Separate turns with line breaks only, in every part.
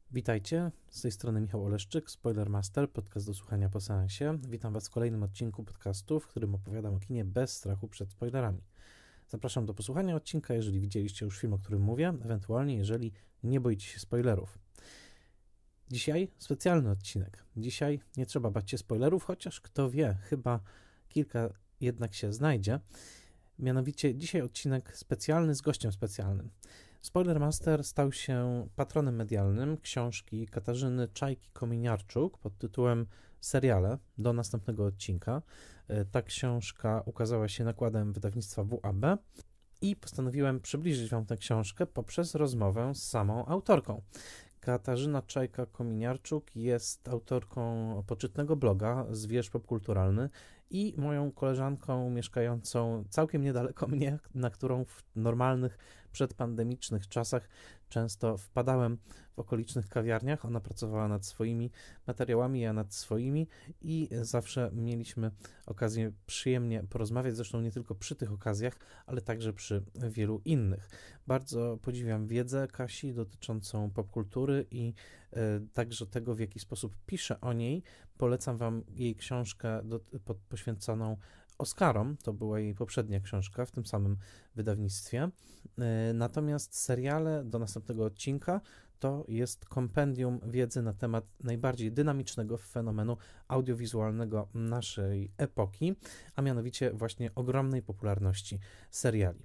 Witajcie, z tej strony Michał Oleszczyk, Spoilermaster, podcast do słuchania po seansie. Witam Was w kolejnym odcinku podcastu, w którym opowiadam o kinie bez strachu przed spoilerami. Zapraszam do posłuchania odcinka, jeżeli widzieliście już film, o którym mówię, ewentualnie jeżeli nie boicie się spoilerów. Dzisiaj specjalny odcinek. Dzisiaj nie trzeba bać się spoilerów, chociaż kto wie, chyba kilka jednak się znajdzie. Mianowicie dzisiaj odcinek specjalny z gościem specjalnym. Spoilermaster stał się patronem medialnym książki Katarzyny Czajki-Kominiarczuk pod tytułem Seriale do następnego odcinka. Ta książka ukazała się nakładem wydawnictwa WAB i postanowiłem przybliżyć Wam tę książkę poprzez rozmowę z samą autorką. Katarzyna Czajka-Kominiarczuk jest autorką poczytnego bloga Zwierz Popkulturalny i moją koleżanką mieszkającą całkiem niedaleko mnie, na którą w normalnych, przedpandemicznych czasach często wpadałem w okolicznych kawiarniach. Ona pracowała nad swoimi materiałami, ja nad swoimi i zawsze mieliśmy okazję przyjemnie porozmawiać, zresztą nie tylko przy tych okazjach, ale także przy wielu innych. Bardzo podziwiam wiedzę Kasi dotyczącą popkultury i także tego, w jaki sposób pisze o niej. Polecam Wam jej książkę poświęconą Oscarom, to była jej poprzednia książka w tym samym wydawnictwie. Natomiast seriale do następnego odcinka to jest kompendium wiedzy na temat najbardziej dynamicznego fenomenu audiowizualnego naszej epoki, a mianowicie właśnie ogromnej popularności seriali.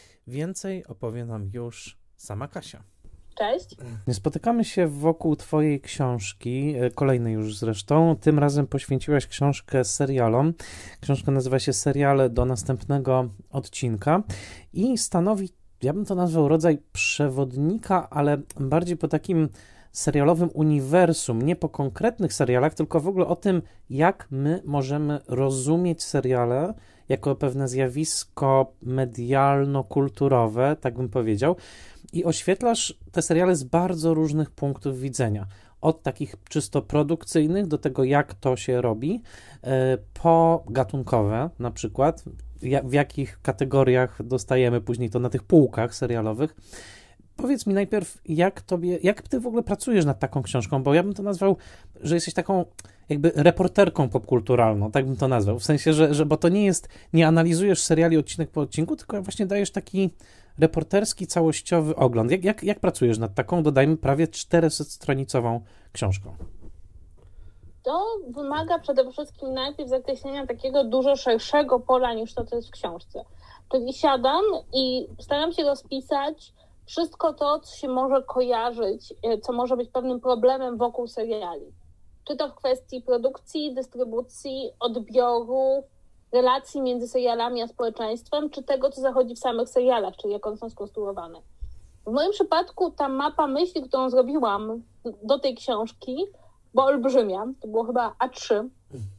Więcej opowie nam już sama Kasia.
Cześć.
Spotykamy się wokół Twojej książki, kolejnej już zresztą. Tym razem poświęciłaś książkę serialom. Książka nazywa się Seriale do następnego odcinka i stanowi, ja bym to nazwał rodzaj przewodnika, ale bardziej po takim serialowym uniwersum, nie po konkretnych serialach, tylko w ogóle o tym, jak my możemy rozumieć seriale jako pewne zjawisko medialno-kulturowe, tak bym powiedział. I oświetlasz te seriale z bardzo różnych punktów widzenia. Od takich czysto produkcyjnych do tego, jak to się robi, po gatunkowe na przykład, w jakich kategoriach dostajemy później to na tych półkach serialowych. Powiedz mi najpierw, jak ty w ogóle pracujesz nad taką książką, bo ja bym to nazwał, że jesteś taką jakby reporterką popkulturalną, tak bym to nazwał, w sensie, że bo to nie analizujesz seriali odcinek po odcinku, tylko właśnie dajesz taki reporterski, całościowy ogląd. Jak pracujesz nad taką, dodajmy, prawie 400-stronicową książką?
To wymaga przede wszystkim najpierw zakreślenia takiego dużo szerszego pola niż to, co jest w książce. Czyli siadam i staram się rozpisać wszystko to, co się może kojarzyć, co może być pewnym problemem wokół seriali. Czy to w kwestii produkcji, dystrybucji, odbioru, relacji między serialami a społeczeństwem, czy tego, co zachodzi w samych serialach, czyli jak one są skonstruowane. W moim przypadku ta mapa myśli, którą zrobiłam do tej książki, była olbrzymia, to było chyba A3.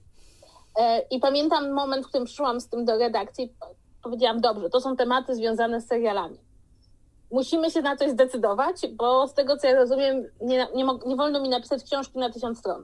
I pamiętam moment, w którym przyszłam z tym do redakcji, powiedziałam, dobrze, to są tematy związane z serialami. Musimy się na coś zdecydować, bo z tego, co ja rozumiem, nie wolno mi napisać książki na 1000 stron.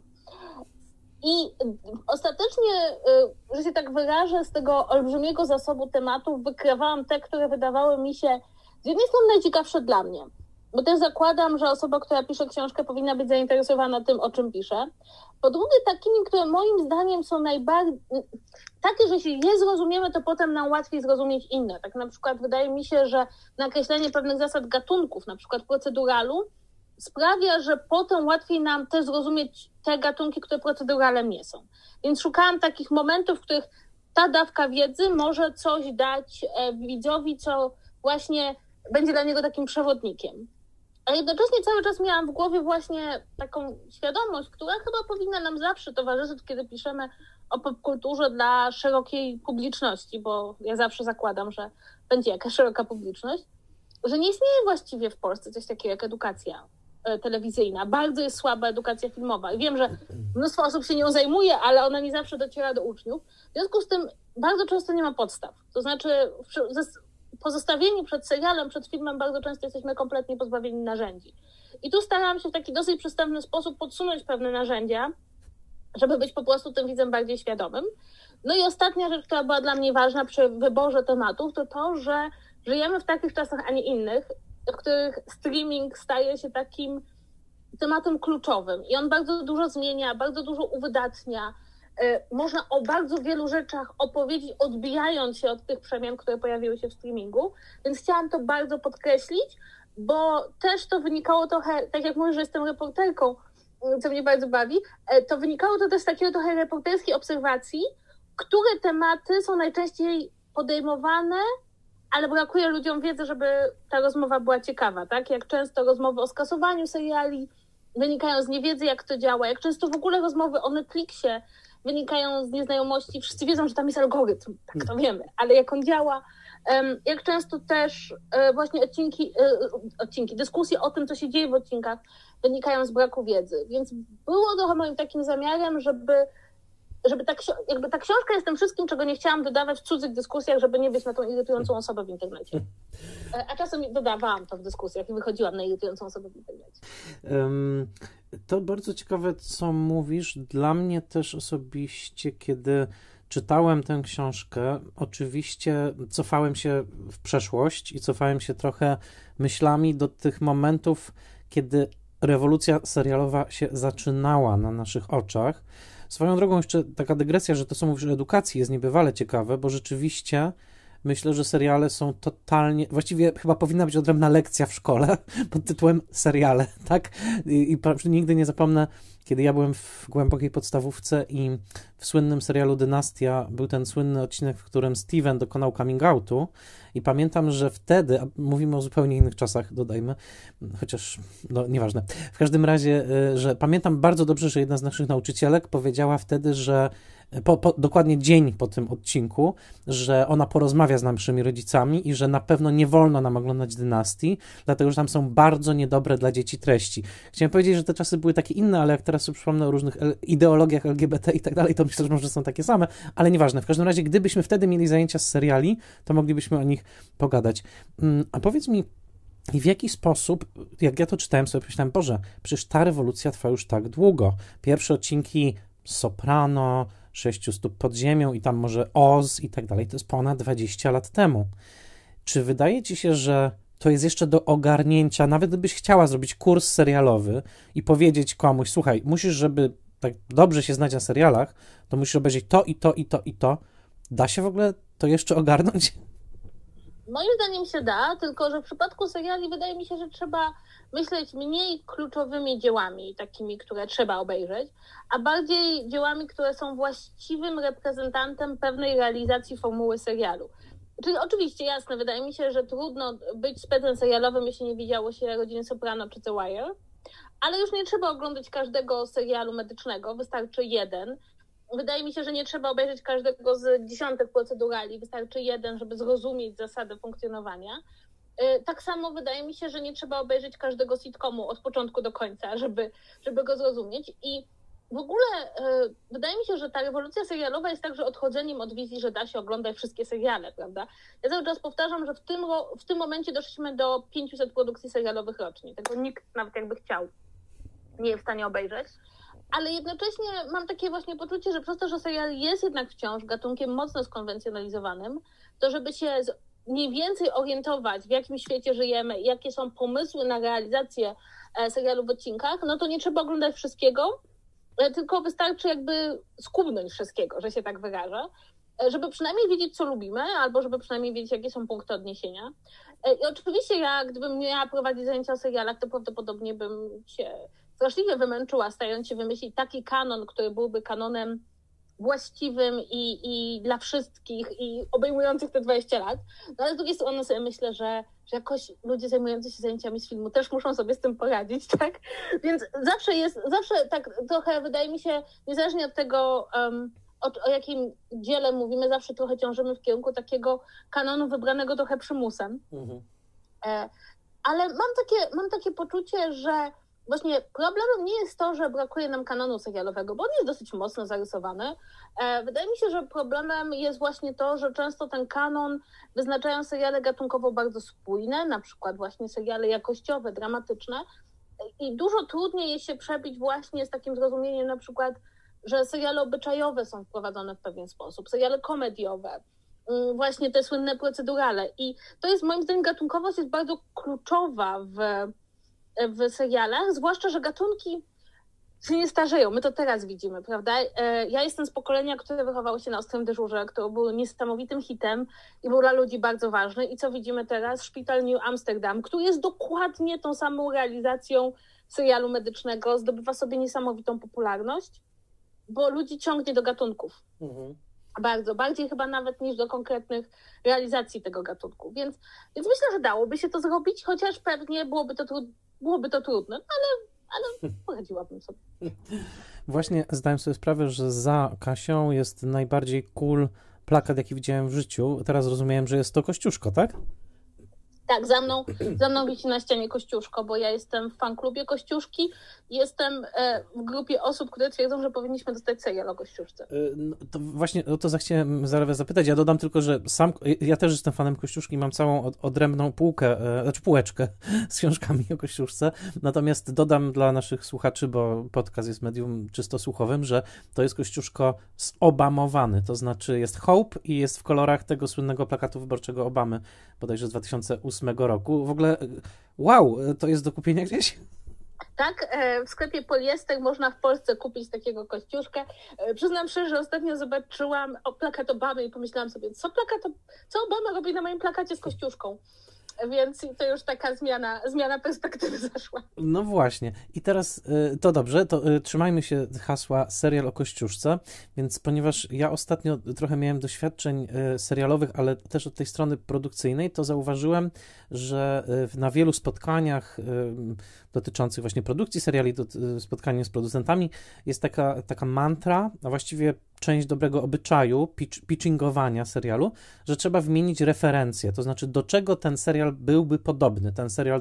I ostatecznie, że się tak wyrażę, z tego olbrzymiego zasobu tematów wykrawałam te, które wydawały mi się z jednej strony najciekawsze dla mnie, bo też zakładam, że osoba, która pisze książkę, powinna być zainteresowana tym, o czym pisze. Po drugie, takimi, które moim zdaniem są najbardziej takie, że jeśli je zrozumiemy, to potem nam łatwiej zrozumieć inne. Tak na przykład wydaje mi się, że nakreślenie pewnych zasad gatunków, na przykład proceduralu, sprawia, że potem łatwiej nam też zrozumieć te gatunki, które proceduralem nie są. Więc szukałam takich momentów, w których ta dawka wiedzy może coś dać widzowi, co właśnie będzie dla niego takim przewodnikiem. A jednocześnie cały czas miałam w głowie właśnie taką świadomość, która chyba powinna nam zawsze towarzyszyć, kiedy piszemy o popkulturze dla szerokiej publiczności, bo ja zawsze zakładam, że będzie jakaś szeroka publiczność, że nie istnieje właściwie w Polsce coś takiego jak edukacja telewizyjna. Bardzo jest słaba edukacja filmowa. I wiem, że mnóstwo osób się nią zajmuje, ale ona nie zawsze dociera do uczniów. W związku z tym bardzo często nie ma podstaw. To znaczy pozostawieni przed serialem, przed filmem bardzo często jesteśmy kompletnie pozbawieni narzędzi. I tu starałam się w taki dosyć przystępny sposób podsunąć pewne narzędzia, żeby być po prostu tym widzem bardziej świadomym. No i ostatnia rzecz, która była dla mnie ważna przy wyborze tematów, to to, że żyjemy w takich czasach, a nie innych, w których streaming staje się takim tematem kluczowym i on bardzo dużo zmienia, bardzo dużo uwydatnia. Można o bardzo wielu rzeczach opowiedzieć, odbijając się od tych przemian, które pojawiły się w streamingu, więc chciałam to bardzo podkreślić, bo też to wynikało trochę, tak jak mówię, że jestem reporterką, co mnie bardzo bawi, to wynikało to też z takiego trochę reporterskiej obserwacji, które tematy są najczęściej podejmowane, ale brakuje ludziom wiedzy, żeby ta rozmowa była ciekawa, tak? Jak często rozmowy o skasowaniu seriali wynikają z niewiedzy, jak to działa, jak często w ogóle rozmowy o Netflixie wynikają z nieznajomości. Wszyscy wiedzą, że tam jest algorytm, tak to wiemy, ale jak on działa, jak często też właśnie dyskusje o tym, co się dzieje w odcinkach, wynikają z braku wiedzy. Więc było trochę moim takim zamiarem, żeby ta książka jest tym wszystkim, czego nie chciałam dodawać w cudzych dyskusjach, żeby nie być na tą irytującą osobę w internecie. A czasem dodawałam to w dyskusjach i wychodziłam na irytującą osobę w internecie.
To bardzo ciekawe, co mówisz. Dla mnie też osobiście, kiedy czytałem tę książkę, oczywiście cofałem się w przeszłość i cofałem się trochę myślami do tych momentów, kiedy rewolucja serialowa się zaczynała na naszych oczach. Swoją drogą jeszcze taka dygresja, że to, co mówisz o edukacji, jest niebywale ciekawe, bo rzeczywiście myślę, że seriale są totalnie... Właściwie chyba powinna być odrębna lekcja w szkole pod tytułem seriale, tak? I nigdy nie zapomnę, kiedy ja byłem w głębokiej podstawówce i w słynnym serialu Dynastia był ten słynny odcinek, w którym Steven dokonał coming outu i pamiętam, że wtedy, a mówimy o zupełnie innych czasach, dodajmy, chociaż, no nieważne, w każdym razie, że pamiętam bardzo dobrze, że jedna z naszych nauczycielek powiedziała wtedy, że dokładnie dzień po tym odcinku, że ona porozmawia z naszymi rodzicami i że na pewno nie wolno nam oglądać Dynastii, dlatego, że tam są bardzo niedobre dla dzieci treści. Chciałem powiedzieć, że te czasy były takie inne, ale jak teraz sobie przypomnę o różnych ideologiach LGBT i tak dalej, to myślę, że może są takie same, ale nieważne. W każdym razie, gdybyśmy wtedy mieli zajęcia z seriali, to moglibyśmy o nich pogadać. A powiedz mi, i w jaki sposób, jak ja to czytałem, sobie myślałem, Boże, przecież ta rewolucja trwa już tak długo. Pierwsze odcinki Soprano, 6 stóp pod ziemią i tam może Oz i tak dalej, to jest ponad 20 lat temu. Czy wydaje ci się, że to jest jeszcze do ogarnięcia, nawet gdybyś chciała zrobić kurs serialowy i powiedzieć komuś, słuchaj, musisz, żeby tak dobrze się znać na serialach, to musisz obejrzeć to i to i to i to. Da się w ogóle to jeszcze ogarnąć?
Moim zdaniem się da, tylko że w przypadku seriali wydaje mi się, że trzeba myśleć mniej kluczowymi dziełami, takimi, które trzeba obejrzeć, a bardziej dziełami, które są właściwym reprezentantem pewnej realizacji formuły serialu. Czyli oczywiście, jasne, wydaje mi się, że trudno być specem serialowym, jeśli nie widziało się Rodziny Soprano czy The Wire, ale już nie trzeba oglądać każdego serialu medycznego, wystarczy jeden. Wydaje mi się, że nie trzeba obejrzeć każdego z dziesiątek procedurali, wystarczy jeden, żeby zrozumieć zasadę funkcjonowania. Tak samo wydaje mi się, że nie trzeba obejrzeć każdego sitcomu od początku do końca, żeby go zrozumieć. I w ogóle wydaje mi się, że ta rewolucja serialowa jest także odchodzeniem od wizji, że da się oglądać wszystkie seriale, prawda? Ja cały czas powtarzam, że w tym momencie doszliśmy do 500 produkcji serialowych rocznie. Tego nikt, nawet jakby chciał, nie jest w stanie obejrzeć. Ale jednocześnie mam takie właśnie poczucie, że przez to, że serial jest jednak wciąż gatunkiem mocno skonwencjonalizowanym, to żeby się mniej więcej orientować, w jakim świecie żyjemy, jakie są pomysły na realizację serialu w odcinkach, no to nie trzeba oglądać wszystkiego, tylko wystarczy jakby skubnąć wszystkiego, że się tak wyrażę, żeby przynajmniej wiedzieć, co lubimy, albo żeby przynajmniej wiedzieć, jakie są punkty odniesienia. I oczywiście ja, gdybym miała prowadzić zajęcia o serialach, to prawdopodobnie bym się straszliwie wymęczyła, starając się wymyślić taki kanon, który byłby kanonem właściwym i dla wszystkich i obejmujących te 20 lat. No ale z drugiej strony sobie myślę, że jakoś ludzie zajmujący się zajęciami z filmu też muszą sobie z tym poradzić, tak? Więc zawsze tak trochę wydaje mi się, niezależnie od tego, o jakim dziele mówimy, zawsze trochę ciążymy w kierunku takiego kanonu wybranego trochę przymusem. Mhm. Ale mam takie poczucie, że właśnie problemem nie jest to, że brakuje nam kanonu serialowego, bo on jest dosyć mocno zarysowany. Wydaje mi się, że problemem jest właśnie to, że często ten kanon wyznaczają seriale gatunkowo bardzo spójne, na przykład właśnie seriale jakościowe, dramatyczne i dużo trudniej jest się przebić właśnie z takim zrozumieniem na przykład, że seriale obyczajowe są wprowadzone w pewien sposób, seriale komediowe, właśnie te słynne procedurale i to jest moim zdaniem gatunkowość jest bardzo kluczowa w w serialach, zwłaszcza, że gatunki się nie starzeją. My to teraz widzimy, prawda? Ja jestem z pokolenia, które wychowało się na Ostrym Dyżurze, który był niesamowitym hitem i był dla ludzi bardzo ważny. I co widzimy teraz? Szpital New Amsterdam, który jest dokładnie tą samą realizacją serialu medycznego, zdobywa sobie niesamowitą popularność, bo ludzi ciągnie do gatunków. Bardzo, bardziej chyba nawet niż do konkretnych realizacji tego gatunku. Więc myślę, że dałoby się to zrobić, chociaż pewnie byłoby to trudne, ale poradziłabym sobie.
Właśnie zdałem sobie sprawę, że za Kasią jest najbardziej cool plakat, jaki widziałem w życiu. Teraz rozumiałem, że jest to Kościuszko, tak?
Tak, za mną wisi na ścianie Kościuszko, bo ja jestem w fanklubie Kościuszki. Jestem w grupie osób, które twierdzą, że powinniśmy dostać serial o Kościuszce.
No to właśnie o to chciałem zapytać. Ja dodam tylko, że ja też jestem fanem Kościuszki, mam całą odrębną półeczkę z książkami o Kościuszce. Natomiast dodam dla naszych słuchaczy, bo podcast jest medium czysto słuchowym, że to jest Kościuszko zobamowany. To znaczy jest Hope i jest w kolorach tego słynnego plakatu wyborczego Obamy, bodajże z 2008 roku. W ogóle wow, to jest do kupienia gdzieś?
Tak, w sklepie Poliester można w Polsce kupić takiego Kościuszkę. Przyznam szczerze, że ostatnio zobaczyłam plakat Obamy i pomyślałam sobie, co Obama robi na moim plakacie z Kościuszką? Więc to już taka zmiana perspektywy zaszła.
No właśnie. I teraz to dobrze, to trzymajmy się hasła serial o Kościuszce, więc ponieważ ja ostatnio trochę miałem doświadczeń serialowych, ale też od tej strony produkcyjnej, to zauważyłem, że na wielu spotkaniach dotyczących właśnie produkcji seriali, spotkania z producentami, jest taka mantra, a właściwie część dobrego obyczaju, pitchingowania serialu, że trzeba wymienić referencje, to znaczy do czego ten serial byłby podobny, ten serial,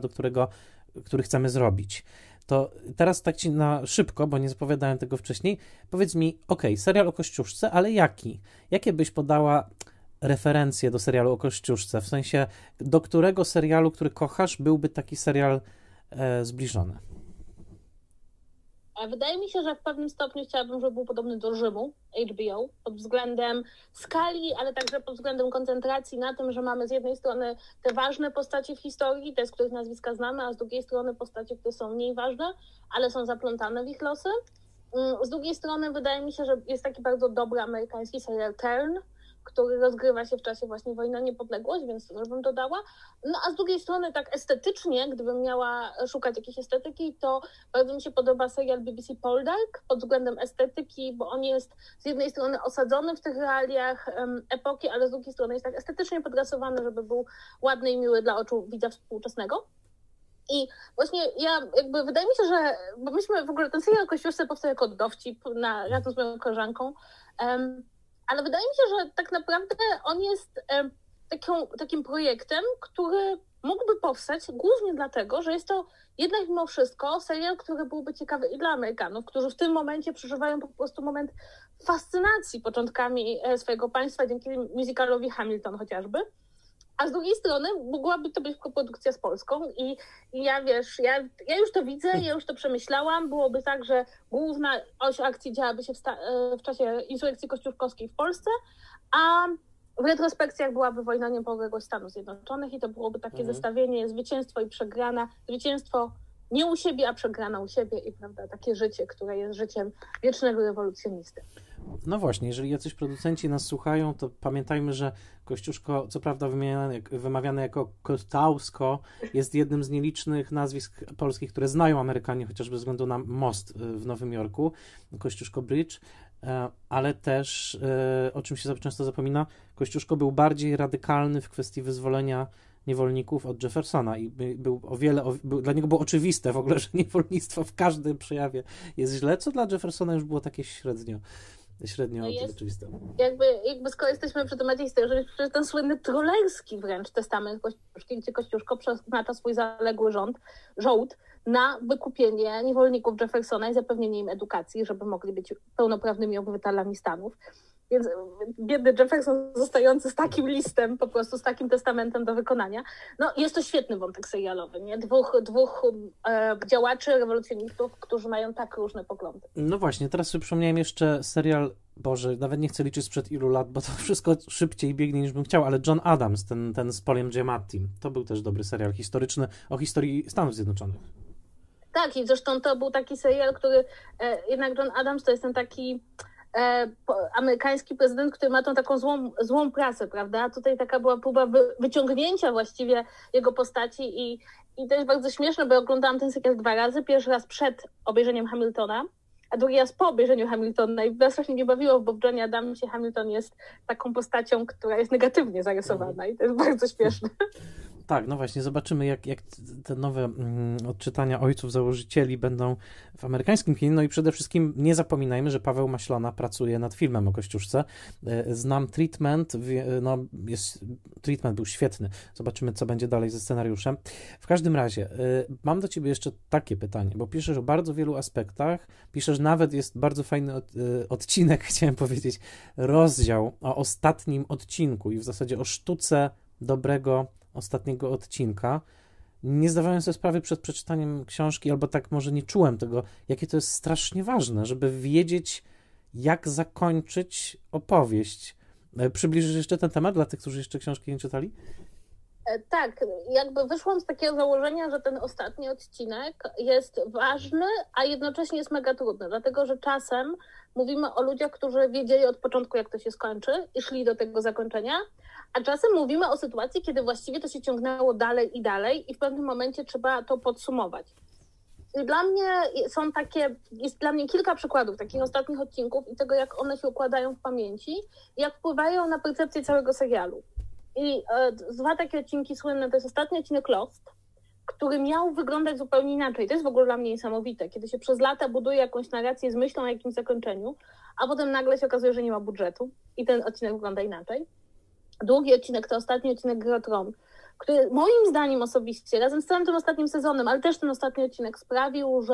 który chcemy zrobić. To teraz tak ci na szybko, bo nie zapowiadałem tego wcześniej, powiedz mi, serial o Kościuszce, ale jaki? Jakie byś podała referencje do serialu o Kościuszce? W sensie, do którego serialu, który kochasz, byłby taki serial zbliżony?
Wydaje mi się, że w pewnym stopniu chciałabym, żeby był podobny do Rzymu, HBO, pod względem skali, ale także pod względem koncentracji na tym, że mamy z jednej strony te ważne postacie w historii, te, z których nazwiska znamy, a z drugiej strony postacie, które są mniej ważne, ale są zaplątane w ich losy. Z drugiej strony wydaje mi się, że jest taki bardzo dobry amerykański serial Turn, który rozgrywa się w czasie właśnie wojny o niepodległość, więc to bym dodała. No a z drugiej strony tak estetycznie, gdybym miała szukać jakiejś estetyki, to bardzo mi się podoba serial BBC Poldark pod względem estetyki, bo on jest z jednej strony osadzony w tych realiach epoki, ale z drugiej strony jest tak estetycznie podrasowany, żeby był ładny i miły dla oczu widza współczesnego. I właśnie wydaje mi się, że, bo myśmy w ogóle ten serial o Kościuszce powstał jako dowcip razem z moją koleżanką, ale wydaje mi się, że tak naprawdę on jest takim projektem, który mógłby powstać głównie dlatego, że jest to jednak mimo wszystko serial, który byłby ciekawy i dla Amerykanów, którzy w tym momencie przeżywają po prostu moment fascynacji początkami swojego państwa dzięki musicalowi Hamilton chociażby. A z drugiej strony mogłaby to być koprodukcja z Polską i ja już to widzę, ja już to przemyślałam. Byłoby tak, że główna oś akcji działaby się w czasie insurekcji kościuszkowskiej w Polsce, a w retrospekcjach byłaby wojna o niepodległość Stanów Zjednoczonych i to byłoby takie zestawienie zwycięstwo i przegrana, zwycięstwo nie u siebie, a przegrana u siebie i prawda, takie życie, które jest życiem wiecznego rewolucjonisty.
No właśnie, jeżeli jacyś producenci nas słuchają, to pamiętajmy, że Kościuszko, co prawda wymawiane jako Kostausko, jest jednym z nielicznych nazwisk polskich, które znają Amerykanie, chociażby ze względu na most w Nowym Jorku, Kościuszko Bridge, ale też, o czym się często zapomina, Kościuszko był bardziej radykalny w kwestii wyzwolenia niewolników od Jeffersona i dla niego było oczywiste w ogóle, że niewolnictwo w każdym przejawie jest źle, co dla Jeffersona już było takie średnio oczywiste.
Jakby skoro jesteśmy przy temacie historii, że ten słynny trollerski wręcz testament Kościuszki, gdzie Kościuszko przeznacza swój zaległy żołd na wykupienie niewolników Jeffersona i zapewnienie im edukacji, żeby mogli być pełnoprawnymi obywatelami Stanów. Więc biedny Jefferson zostający z takim listem, po prostu z takim testamentem do wykonania. No jest to świetny wątek serialowy, nie? Dwóch działaczy, rewolucjonistów, którzy mają tak różne poglądy.
No właśnie, teraz sobie przypomniałem jeszcze serial, Boże, nawet nie chcę liczyć sprzed ilu lat, bo to wszystko szybciej biegnie niż bym chciał, ale John Adams, ten z Paulem Giamattim, to był też dobry serial historyczny o historii Stanów Zjednoczonych.
Tak, i zresztą to był taki serial, który jednak John Adams to jest ten taki amerykański prezydent, który ma tą taką złą prasę, prawda? Tutaj taka była próba wyciągnięcia właściwie jego postaci i to jest bardzo śmieszne, bo oglądałam ten serial 2 razy. Pierwszy raz przed obejrzeniem Hamiltona, a drugi raz po obejrzeniu Hamiltona i nas strasznie nie bawiło, bo w Johnie Adamsie Hamilton jest taką postacią, która jest negatywnie zarysowana i to jest bardzo śmieszne.
Tak, no właśnie, zobaczymy jak te nowe odczytania ojców założycieli będą w amerykańskim kinie. No i przede wszystkim nie zapominajmy, że Paweł Maślona pracuje nad filmem o Kościuszce. Znam Treatment, no Treatment był świetny. Zobaczymy, co będzie dalej ze scenariuszem. W każdym razie, mam do ciebie jeszcze takie pytanie, bo piszesz o bardzo wielu aspektach, piszesz nawet, jest bardzo fajny odcinek, chciałem powiedzieć, rozdział o ostatnim odcinku i w zasadzie o sztuce dobrego ostatniego odcinka. Nie zdawałem sobie sprawy przed przeczytaniem książki, albo tak może nie czułem tego, jakie to jest strasznie ważne, żeby wiedzieć, jak zakończyć opowieść. Przybliżysz jeszcze ten temat dla tych, którzy jeszcze książki nie czytali?
Tak, jakby wyszłam z takiego założenia, że ten ostatni odcinek jest ważny, a jednocześnie jest mega trudny, dlatego że czasem mówimy o ludziach, którzy wiedzieli od początku, jak to się skończy i szli do tego zakończenia, a czasem mówimy o sytuacji, kiedy właściwie to się ciągnęło dalej i w pewnym momencie trzeba to podsumować. I dla mnie jest dla mnie kilka przykładów takich ostatnich odcinków i tego, jak one się układają w pamięci i jak wpływają na percepcję całego serialu. I 2 takie odcinki słynne to jest ostatni odcinek Lost, który miał wyglądać zupełnie inaczej. To jest w ogóle dla mnie niesamowite, kiedy się przez lata buduje jakąś narrację z myślą o jakimś zakończeniu, a potem nagle się okazuje, że nie ma budżetu i ten odcinek wygląda inaczej. Drugi odcinek to ostatni odcinek Gry o Tron, który moim zdaniem osobiście, razem z całym tym ostatnim sezonem, ale też ten ostatni odcinek sprawił,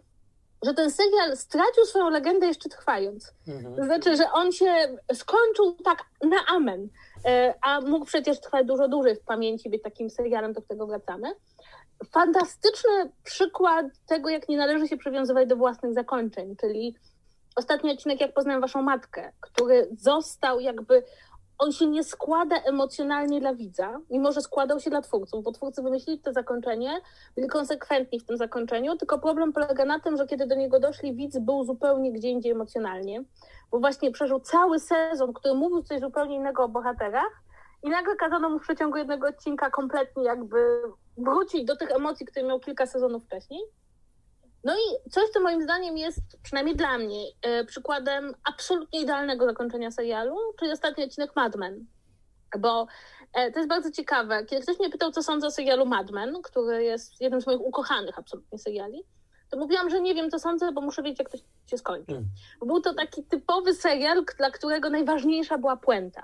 że ten serial stracił swoją legendę jeszcze trwając. To znaczy, że on się skończył tak na amen, a mógł przecież trwać dużo dłużej w pamięci, być takim serialem, do którego wracamy. Fantastyczny przykład tego, jak nie należy się przywiązywać do własnych zakończeń, czyli ostatni odcinek Jak poznałem waszą matkę, który został jakby... On się nie składa emocjonalnie dla widza, mimo że składał się dla twórców, bo twórcy wymyślili to zakończenie, byli konsekwentni w tym zakończeniu, tylko problem polega na tym, że kiedy do niego doszli, widz był zupełnie gdzie indziej emocjonalnie, bo właśnie przeżył cały sezon, który mówił coś zupełnie innego o bohaterach i nagle kazano mu w przeciągu jednego odcinka kompletnie jakby wrócić do tych emocji, które miał kilka sezonów wcześniej. No i coś, co moim zdaniem jest, przynajmniej dla mnie, przykładem absolutnie idealnego zakończenia serialu, czyli ostatni odcinek Mad Men. Bo to jest bardzo ciekawe. Kiedy ktoś mnie pytał, co sądzę o serialu Mad Men, który jest jednym z moich ukochanych absolutnie seriali, to mówiłam, że nie wiem, co sądzę, bo muszę wiedzieć, jak to się skończy. Bo był to taki typowy serial, dla którego najważniejsza była puenta.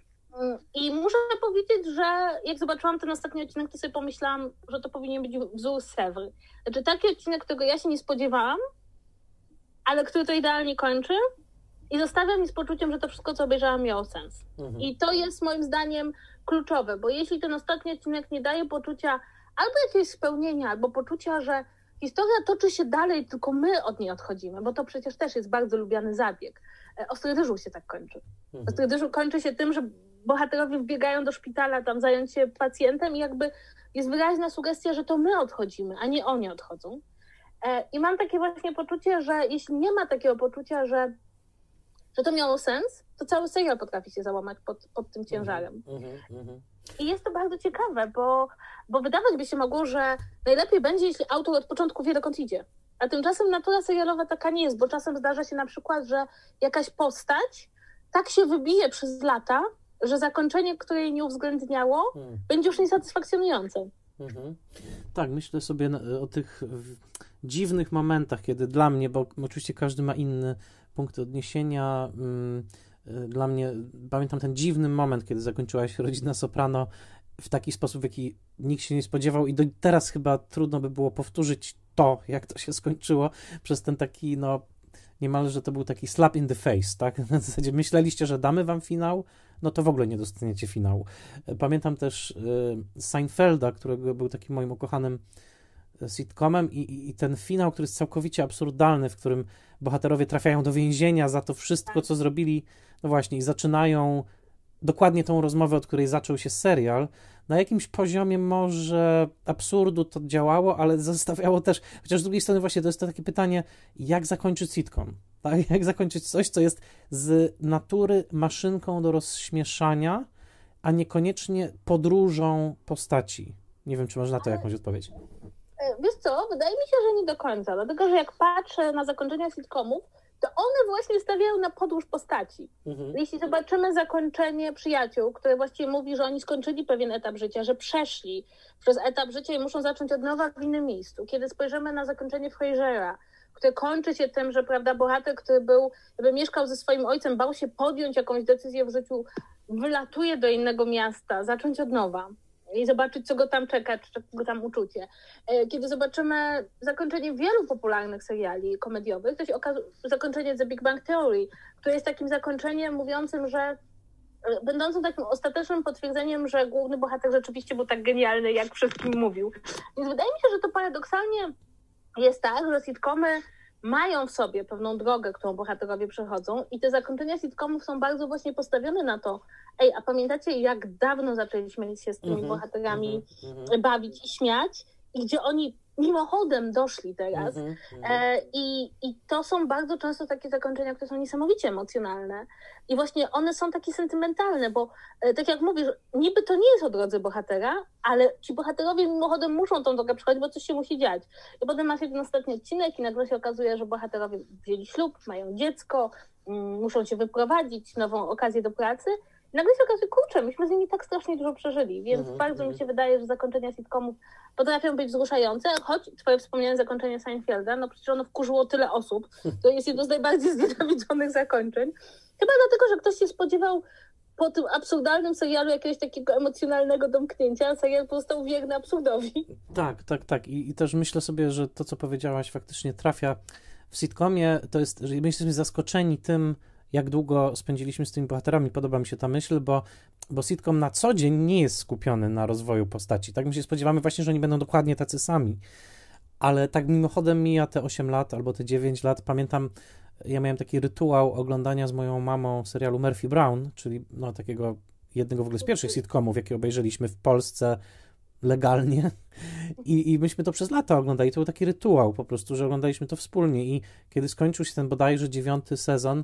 I muszę powiedzieć, że jak zobaczyłam ten ostatni odcinek, to sobie pomyślałam, że to powinien być wzór Sèvres. Znaczy taki odcinek, którego ja się nie spodziewałam, ale który to idealnie kończy i zostawia mnie z poczuciem, że to wszystko, co obejrzałam, miało sens. I to jest moim zdaniem kluczowe, bo jeśli ten ostatni odcinek nie daje poczucia albo jakiegoś spełnienia, albo poczucia, że historia toczy się dalej, tylko my od niej odchodzimy, bo to przecież też jest bardzo lubiany zabieg. Ostry dyżur się tak kończy. Ostry dyżur kończy się tym, że bohaterowie wbiegają do szpitala, tam zająć się pacjentem i jakby jest wyraźna sugestia, że to my odchodzimy, a nie oni odchodzą. I mam takie właśnie poczucie, że jeśli nie ma takiego poczucia, że to miało sens, to cały serial potrafi się załamać pod tym ciężarem. I jest to bardzo ciekawe, bo wydawać by się mogło, że najlepiej będzie, jeśli autor od początku wie, dokąd idzie. A tymczasem natura serialowa taka nie jest, bo czasem zdarza się na przykład, że jakaś postać tak się wybije przez lata, że zakończenie, które jej nie uwzględniało, będzie już niesatysfakcjonujące.
Tak, myślę sobie o tych dziwnych momentach, kiedy dla mnie, bo oczywiście każdy ma inny punkt odniesienia, dla mnie, pamiętam ten dziwny moment, kiedy zakończyła się Rodzina Soprano w taki sposób, w jaki nikt się nie spodziewał i do teraz chyba trudno by było powtórzyć to, jak to się skończyło, przez ten taki, no, niemalże to był taki slap in the face, tak? Na zasadzie myśleliście, że damy wam finał, no to w ogóle nie dostaniecie finału. Pamiętam też Seinfelda, którego był takim moim ukochanym sitcomem i ten finał, który jest całkowicie absurdalny, w którym bohaterowie trafiają do więzienia za to wszystko, co zrobili, no właśnie, i zaczynają dokładnie tą rozmowę, od której zaczął się serial. Na jakimś poziomie może absurdu to działało, ale zostawiało też, chociaż z drugiej strony właśnie to jest to takie pytanie, jak zakończyć sitcom, tak? Jak zakończyć coś, co jest z natury maszynką do rozśmieszania, a niekoniecznie podróżą postaci. Nie wiem, czy masz na to jakąś odpowiedź.
Wiesz co, wydaje mi się, że nie do końca, dlatego że jak patrzę na zakończenia sitcomów, to one właśnie stawiają na podróż postaci. Jeśli zobaczymy zakończenie Przyjaciół, które właściwie mówi, że oni skończyli pewien etap życia, że przeszli przez etap życia i muszą zacząć od nowa w innym miejscu. Kiedy spojrzymy na zakończenie Frasera, które kończy się tym, że bohater, który mieszkał ze swoim ojcem, bał się podjąć jakąś decyzję w życiu, wylatuje do innego miasta, zacząć od nowa i zobaczyć, co go tam czeka, czy go tam uczucie. Kiedy zobaczymy zakończenie wielu popularnych seriali komediowych, to się zakończenie The Big Bang Theory, które jest takim zakończeniem mówiącym, że będącym takim ostatecznym potwierdzeniem, że główny bohater rzeczywiście był tak genialny, jak wszystkim mówił. Więc wydaje mi się, że to paradoksalnie jest tak, że sitcomy mają w sobie pewną drogę, którą bohaterowie przechodzą i te zakończenia sitcomów są bardzo właśnie postawione na to, a pamiętacie, jak dawno zaczęliśmy się z tymi bohaterami bawić i śmiać i gdzie oni mimochodem doszli teraz. I to są bardzo często takie zakończenia, które są niesamowicie emocjonalne i właśnie one są takie sentymentalne, bo tak jak mówisz, niby to nie jest o drodze bohatera, ale ci bohaterowie mimochodem muszą tą drogę przechodzić, bo coś się musi dziać. I potem masz jeden ostatni odcinek i nagle się okazuje, że bohaterowie wzięli ślub, mają dziecko, muszą się wyprowadzić, nową okazję do pracy. I nagle się okazuje, kurczę, myśmy z nimi tak strasznie dużo przeżyli, więc bardzo mi się wydaje, że zakończenia sitcomów potrafią być wzruszające, choć twoje wspomniane zakończenie Seinfelda, no przecież ono wkurzyło tyle osób, to jest jedno z najbardziej znienawidzonych zakończeń. Chyba dlatego, że ktoś się spodziewał po tym absurdalnym serialu jakiegoś takiego emocjonalnego domknięcia, a serial pozostał wierny absurdowi.
Tak. I też myślę sobie, że to, co powiedziałaś, faktycznie trafia w sitcomie. To jest, że my jesteśmy zaskoczeni tym, jak długo spędziliśmy z tymi bohaterami. Podoba mi się ta myśl, bo sitcom na co dzień nie jest skupiony na rozwoju postaci. Tak my się spodziewamy właśnie, że oni będą dokładnie tacy sami. Ale tak mimochodem mija te 8 lat albo te 9 lat. Pamiętam, ja miałem taki rytuał oglądania z moją mamą serialu Murphy Brown, czyli no, takiego jednego w ogóle z pierwszych sitcomów, jakie obejrzeliśmy w Polsce legalnie. I myśmy to przez lata oglądali. To był taki rytuał po prostu, że oglądaliśmy to wspólnie. I kiedy skończył się ten bodajże 9. sezon,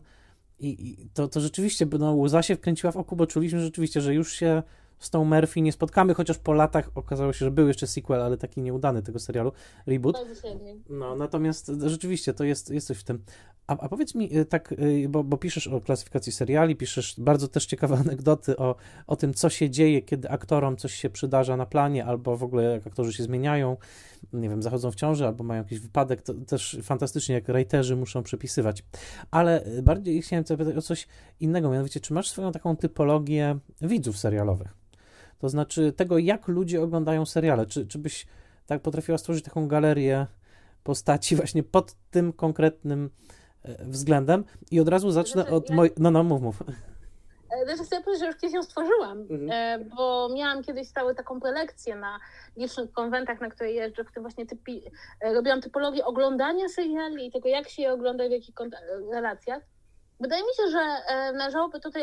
I to rzeczywiście, no, łza się wkręciła w oku, bo czuliśmy rzeczywiście, że już się z tą Murphy nie spotkamy, chociaż po latach okazało się, że był jeszcze sequel, ale taki nieudany tego serialu, reboot. No, natomiast rzeczywiście to jest coś w tym. A powiedz mi tak, bo piszesz o klasyfikacji seriali, piszesz bardzo też ciekawe anegdoty o tym, co się dzieje, kiedy aktorom coś się przydarza na planie, albo w ogóle jak aktorzy się zmieniają, nie wiem, zachodzą w ciąży, albo mają jakiś wypadek, to też fantastycznie, jak writerzy muszą przepisywać. Ale bardziej chciałem zapytać o coś innego, mianowicie, czy masz swoją taką typologię widzów serialowych? To znaczy tego, jak ludzie oglądają seriale. Czy byś tak potrafiła stworzyć taką galerię postaci właśnie pod tym konkretnym względem? I od razu zacznę od mojej... No, mów.
Chcę powiedzieć, że już kiedyś ją stworzyłam, bo miałam kiedyś taką prelekcję na licznych konwentach, na które jeżdżę, w tym właśnie robiłam typologię oglądania seriali i tego, jak się je ogląda, w jakich relacjach. Wydaje mi się, że należałoby tutaj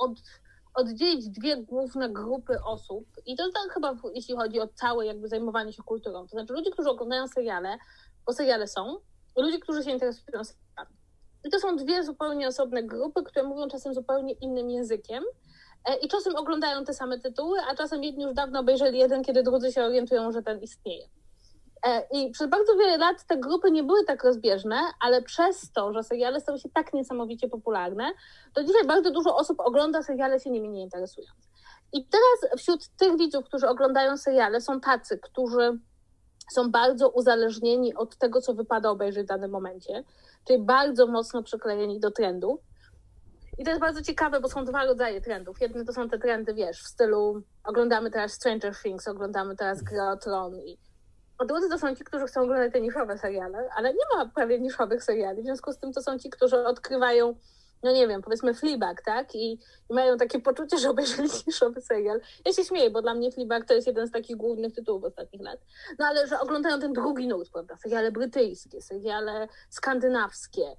oddzielić dwie główne grupy osób i to tak chyba, jeśli chodzi o całe jakby zajmowanie się kulturą. To znaczy ludzie, którzy oglądają seriale, bo seriale są, i ludzie, którzy się interesują serialami. I to są dwie zupełnie osobne grupy, które mówią czasem zupełnie innym językiem i czasem oglądają te same tytuły, a czasem jedni już dawno obejrzeli jeden, kiedy drudzy się orientują, że ten istnieje. I przez bardzo wiele lat te grupy nie były tak rozbieżne, ale przez to, że seriale stały się tak niesamowicie popularne, to dzisiaj bardzo dużo osób ogląda seriale, się nimi nie interesując. I teraz wśród tych widzów, którzy oglądają seriale, są tacy, którzy są bardzo uzależnieni od tego, co wypada obejrzeć w danym momencie, czyli bardzo mocno przyklejeni do trendów. I to jest bardzo ciekawe, bo są dwa rodzaje trendów. Jedne to są te trendy, wiesz, w stylu oglądamy teraz Stranger Things, oglądamy teraz Gra o Tron a drudzy to są ci, którzy chcą oglądać te niszowe seriale, ale nie ma prawie niszowych seriali, w związku z tym to są ci, którzy odkrywają no nie wiem, powiedzmy Fleabag, tak? I mają takie poczucie, że obejrzeli niszowy serial. Ja się śmieję, bo dla mnie Fleabag to jest jeden z takich głównych tytułów ostatnich lat. No ale że oglądają ten drugi nurt, prawda? Seriale brytyjskie, seriale skandynawskie.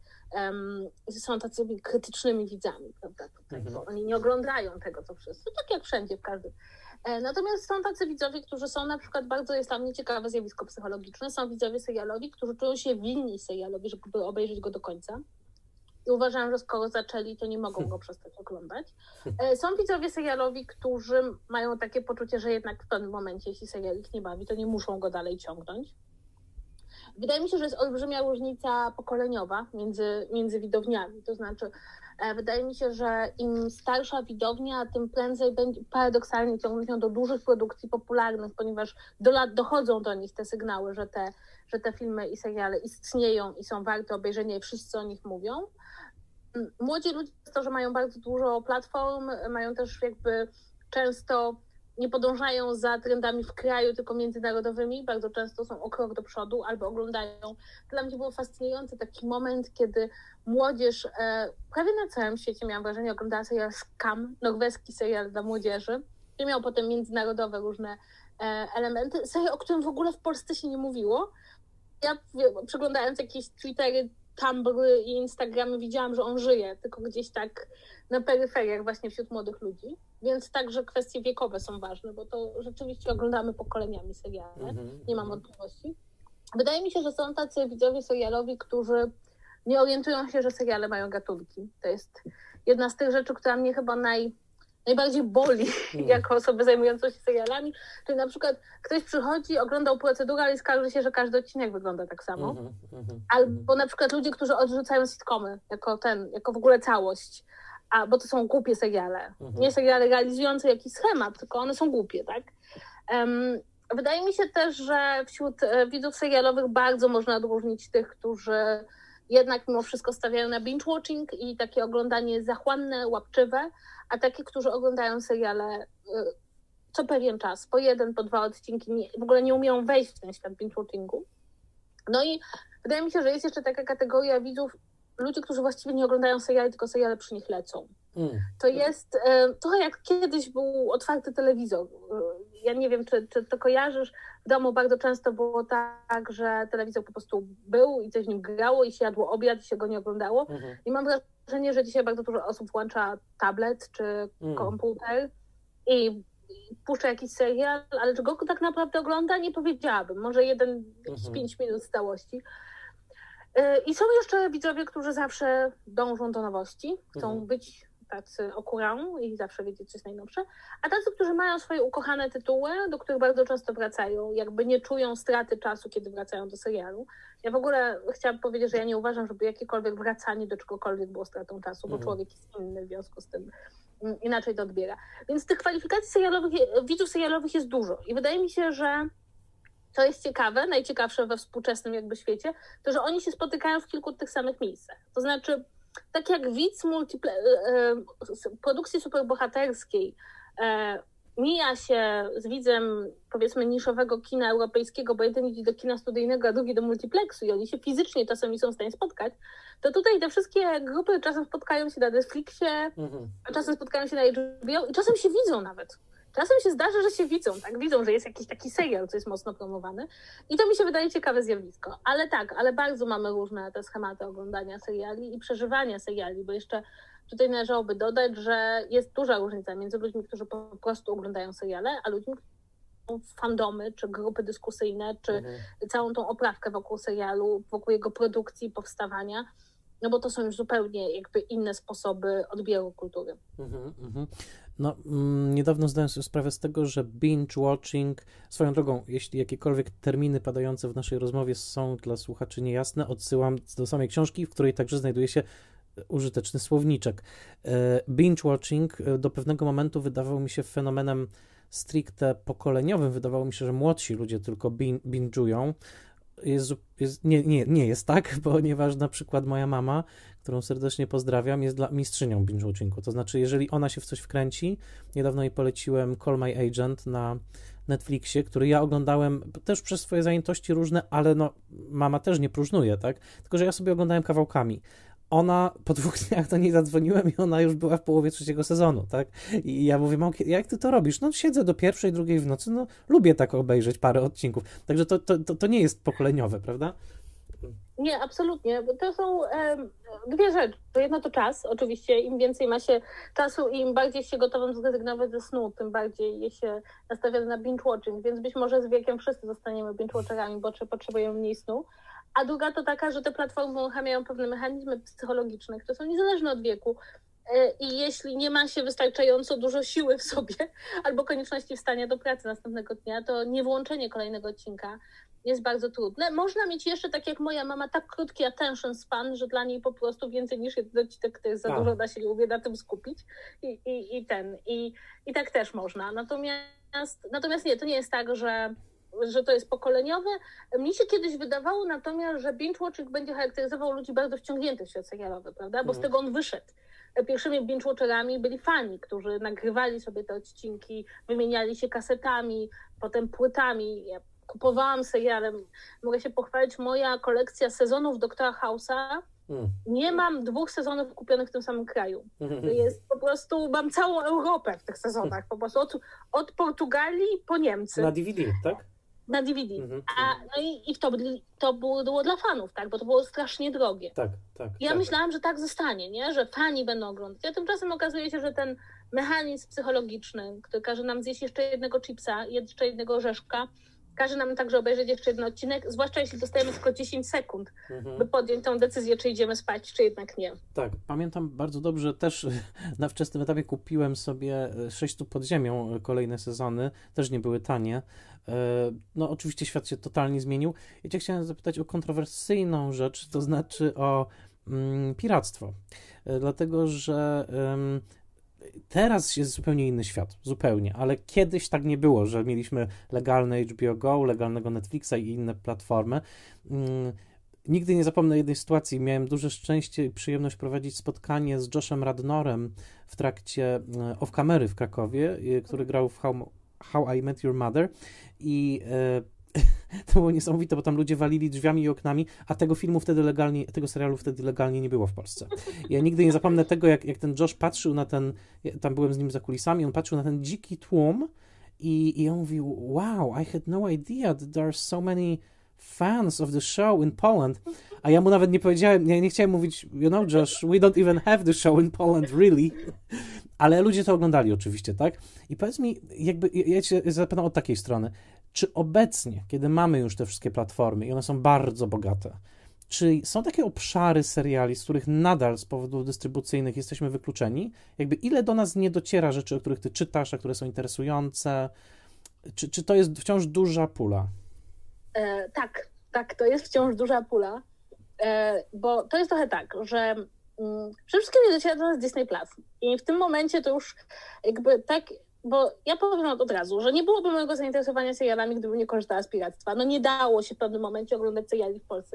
Są tacy krytycznymi widzami, prawda? Tutaj, bo oni nie oglądają tego, co wszyscy. Tak jak wszędzie, w każdym. Natomiast są tacy widzowie, którzy są na przykład, bardzo jest dla mnie ciekawe zjawisko psychologiczne, są widzowie serialowi, którzy czują się winni serialowi, żeby obejrzeć go do końca. I uważam, że skoro zaczęli, to nie mogą go przestać oglądać. Są widzowie serialowi, którzy mają takie poczucie, że jednak w pewnym momencie, jeśli serial ich nie bawi, to nie muszą go dalej ciągnąć. Wydaje mi się, że jest olbrzymia różnica pokoleniowa między widowniami. To znaczy, wydaje mi się, że im starsza widownia, tym prędzej będzie paradoksalnie ciągnąć ją do dużych produkcji popularnych, ponieważ do lat dochodzą do nich te sygnały, że te filmy i seriale istnieją i są warte obejrzenia i wszyscy o nich mówią. Młodzi ludzie przez to, że mają bardzo dużo platform, mają też jakby często nie podążają za trendami w kraju, tylko międzynarodowymi. Bardzo często są o krok do przodu albo oglądają. Dla mnie było fascynujący taki moment, kiedy młodzież prawie na całym świecie, miałam wrażenie, oglądała serial Skam, norweski serial dla młodzieży, który miał potem międzynarodowe różne elementy. Serial, o którym w ogóle w Polsce się nie mówiło. Ja przeglądając jakieś Twittery, Tumbry i Instagramy widziałam, że on żyje, tylko gdzieś tak na peryferiach właśnie wśród młodych ludzi. Więc także kwestie wiekowe są ważne, bo to rzeczywiście oglądamy pokoleniami seriale, nie mam wątpliwości. Wydaje mi się, że są tacy widzowie serialowi, którzy nie orientują się, że seriale mają gatunki. To jest jedna z tych rzeczy, która mnie chyba najbardziej boli jako osobę zajmującą się serialami. Czyli na przykład ktoś przychodzi, oglądał procedurę, ale skarży się, że każdy odcinek wygląda tak samo. Albo na przykład ludzie, którzy odrzucają sitcomy jako w ogóle całość. Bo to są głupie seriale. Nie seriale realizujące jakiś schemat, tylko one są głupie, tak? Wydaje mi się też, że wśród widzów serialowych bardzo można odróżnić tych, którzy jednak mimo wszystko stawiają na binge-watching i takie oglądanie zachłanne, łapczywe, a takie, którzy oglądają seriale co pewien czas, po 1, po 2 odcinki, w ogóle nie umieją wejść w ten świat binge-watchingu. No i wydaje mi się, że jest jeszcze taka kategoria widzów, ludzi, którzy właściwie nie oglądają seriali, tylko seriale przy nich lecą. To jest trochę jak kiedyś był otwarty telewizor. Ja nie wiem, czy to kojarzysz. W domu bardzo często było tak, że telewizor po prostu był i coś w nim grało i się jadło obiad i się go nie oglądało. I mam wrażenie, że dzisiaj bardzo dużo osób włącza tablet czy komputer i puszcza jakiś serial, ale czy go tak naprawdę ogląda? Nie powiedziałabym. Może jakieś 5 minut z całości. I są jeszcze widzowie, którzy zawsze dążą do nowości, chcą być tacy okurą i zawsze wiedzieć, co jest najnowsze, a tacy, którzy mają swoje ukochane tytuły, do których bardzo często wracają, jakby nie czują straty czasu, kiedy wracają do serialu. Ja w ogóle chciałam powiedzieć, że ja nie uważam, żeby jakiekolwiek wracanie do czegokolwiek było stratą czasu, bo człowiek jest inny w związku z tym, inaczej to odbiera. Więc tych kwalifikacji serialowych, widzów serialowych jest dużo i wydaje mi się, że to jest ciekawe, najciekawsze we współczesnym jakby świecie, to, że oni się spotykają w kilku tych samych miejscach. To znaczy, tak jak widz produkcji superbohaterskiej mija się z widzem, powiedzmy, niszowego kina europejskiego, bo jeden idzie do kina studyjnego, a drugi do multiplexu i oni się fizycznie czasami są w stanie spotkać, to tutaj te wszystkie grupy czasem spotkają się na Netflixie, a czasem spotkają się na HBO i czasem się widzą nawet. Czasem się zdarza, że się widzą, tak? Widzą, że jest jakiś taki serial, co jest mocno promowany. I to mi się wydaje ciekawe zjawisko. Ale bardzo mamy różne te schematy oglądania seriali i przeżywania seriali, bo jeszcze tutaj należałoby dodać, że jest duża różnica między ludźmi, którzy po prostu oglądają seriale, a ludźmi, którzy są fandomy, czy grupy dyskusyjne, czy całą tą oprawkę wokół serialu, wokół jego produkcji, powstawania. No bo to są już zupełnie jakby inne sposoby odbioru kultury.
No, niedawno zdałem sobie sprawę z tego, że binge-watching, swoją drogą, jeśli jakiekolwiek terminy padające w naszej rozmowie są dla słuchaczy niejasne, odsyłam do samej książki, w której także znajduje się użyteczny słowniczek. Binge-watching do pewnego momentu wydawał mi się fenomenem stricte pokoleniowym. Wydawało mi się, że młodsi ludzie tylko binge'ują. Nie jest tak, ponieważ na przykład moja mama, którą serdecznie pozdrawiam, jest mistrzynią binge-watchingu. To znaczy, jeżeli ona się w coś wkręci, niedawno jej poleciłem Call My Agent na Netflixie, który ja oglądałem też przez swoje zajętości różne, ale no mama też nie próżnuje, tak? Tylko że ja sobie oglądałem kawałkami. ona po 2 dniach do niej zadzwoniłem i ona już była w połowie 3. sezonu, tak? I ja mówię, Małki, jak ty to robisz? No siedzę do 1, 2 w nocy, no lubię tak obejrzeć parę odcinków. Także to nie jest pokoleniowe, prawda?
Nie, absolutnie. To są dwie rzeczy. Jedno to czas, oczywiście. Im więcej ma się czasu i im bardziej się gotowym zrezygnować ze snu, tym bardziej je się nastawia na binge-watching, więc być może z wiekiem wszyscy zostaniemy binge-watcherami, bo potrzebujemy mniej snu. A druga to taka, że te platformy uruchamiają pewne mechanizmy psychologiczne, które są niezależne od wieku. I jeśli nie ma się wystarczająco dużo siły w sobie albo konieczności wstania do pracy następnego dnia, to niewłączenie kolejnego odcinka jest bardzo trudne. Można mieć jeszcze, tak jak moja mama, tak krótki attention span, że dla niej po prostu więcej niż jeden odcinek to jest za dużo, da się lubię na tym skupić i tak też można. Natomiast nie, to nie jest tak, że to jest pokoleniowe. Mnie się kiedyś wydawało natomiast, że binge-watching będzie charakteryzował ludzi bardzo wciągniętych w świat serialowy, prawda? Bo z tego on wyszedł. Pierwszymi binge-watcherami byli fani, którzy nagrywali sobie te odcinki, wymieniali się kasetami, potem płytami. Ja kupowałam seriale. Mogę się pochwalić, moja kolekcja sezonów Doktora House'a. Nie mam 2 sezonów kupionych w tym samym kraju. To jest po prostu, mam całą Europę w tych sezonach. Po prostu od Portugalii po Niemcy.
Na DVD, tak?
Na DVD. I to było dla fanów, tak? Bo to było strasznie drogie.
Tak.
Ja myślałam, że tak zostanie, nie? Że fani będą oglądać. A tymczasem okazuje się, że ten mechanizm psychologiczny, który każe nam zjeść jeszcze jednego chipsa, jeszcze jednego orzeszka, każe nam także obejrzeć jeszcze jeden odcinek, zwłaszcza jeśli dostajemy tylko 10 sekund, by podjąć tę decyzję, czy idziemy spać, czy jednak nie.
Tak, pamiętam bardzo dobrze, też na wczesnym etapie kupiłem sobie 6 stóp pod ziemią kolejne sezony, też nie były tanie. No oczywiście świat się totalnie zmienił. Ja cię chciałem zapytać o kontrowersyjną rzecz, to znaczy o piractwo. Dlatego, że teraz jest zupełnie inny świat, zupełnie, ale kiedyś tak nie było, że mieliśmy legalne HBO Go, legalnego Netflixa i inne platformy. Nigdy nie zapomnę jednej sytuacji. Miałem duże szczęście i przyjemność prowadzić spotkanie z Joshem Radnorem w trakcie Off-Kamery w Krakowie, który grał w How I Met Your Mother i to było niesamowite, bo tam ludzie walili drzwiami i oknami, a tego serialu wtedy legalnie nie było w Polsce. Ja nigdy nie zapomnę tego, jak ten Josh patrzył na tam byłem z nim za kulisami, on patrzył na ten dziki tłum i on mówił, wow, I had no idea that there are so many fans of the show in Poland. A ja mu nawet nie powiedziałem, ja nie chciałem mówić, Josh, we don't even have the show in Poland, really. Ale ludzie to oglądali oczywiście, tak? I powiedz mi, ja cię zapytam od takiej strony, czy obecnie, kiedy mamy już te wszystkie platformy i one są bardzo bogate, czy są takie obszary seriali, z których nadal z powodów dystrybucyjnych jesteśmy wykluczeni? Ile do nas nie dociera rzeczy, o których ty czytasz, a które są interesujące? Czy to jest wciąż duża pula?
Tak, to jest wciąż duża pula, bo to jest trochę tak, że przede wszystkim nie dociera do nas Disney Plus i w tym momencie to już tak, bo ja powiem od razu, że nie byłoby mojego zainteresowania serialami, gdybym nie korzystała z piractwa. No nie dało się w pewnym momencie oglądać seriali w Polsce,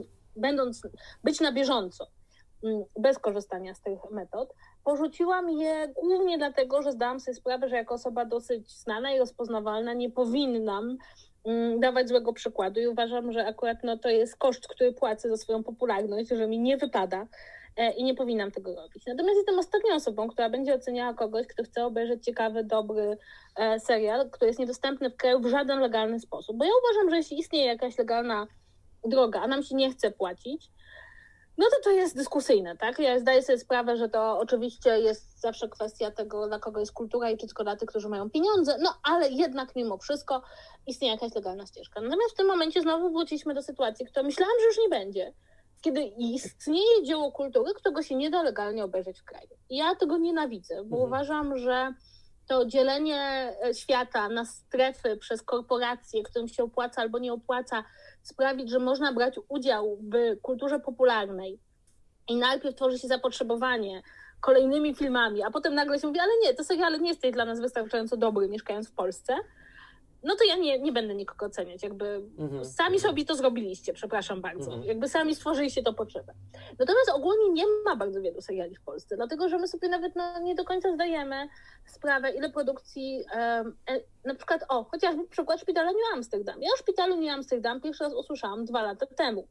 być na bieżąco, bez korzystania z tych metod. Porzuciłam je głównie dlatego, że zdałam sobie sprawę, że jako osoba dosyć znana i rozpoznawalna nie powinnam dawać złego przykładu i uważam, że akurat to jest koszt, który płacę za swoją popularność, że mi nie wypada i nie powinnam tego robić. Natomiast jestem ostatnią osobą, która będzie oceniała kogoś, kto chce obejrzeć ciekawy, dobry serial, który jest niedostępny w kraju w żaden legalny sposób. Bo ja uważam, że jeśli istnieje jakaś legalna droga, a nam się nie chce płacić, no to jest dyskusyjne, tak? Ja zdaję sobie sprawę, że to oczywiście jest zawsze kwestia tego, dla kogo jest kultura i czy tylko dla tych, którzy mają pieniądze, ale jednak mimo wszystko istnieje jakaś legalna ścieżka. Natomiast w tym momencie znowu wróciliśmy do sytuacji, którą myślałam, że już nie będzie, kiedy istnieje dzieło kultury, którego się nie da legalnie obejrzeć w kraju. I ja tego nienawidzę, bo uważam, że to dzielenie świata na strefy przez korporacje, którym się opłaca albo nie opłaca, sprawić, że można brać udział w kulturze popularnej i najpierw tworzy się zapotrzebowanie kolejnymi filmami, a potem nagle się mówi, ale nie, to seriale nie jest dla nas wystarczająco dobry, mieszkając w Polsce, no to ja nie będę nikogo oceniać. Sami sobie to zrobiliście, przepraszam bardzo. Sami stworzyliście to potrzebę. Natomiast ogólnie nie ma bardzo wielu seriali w Polsce, dlatego że my sobie nawet nie do końca zdajemy sprawę, ile produkcji, na przykład, chociażby przykład Szpitala New Amsterdam. Ja o Szpitalu New Amsterdam pierwszy raz usłyszałam 2 lata temu.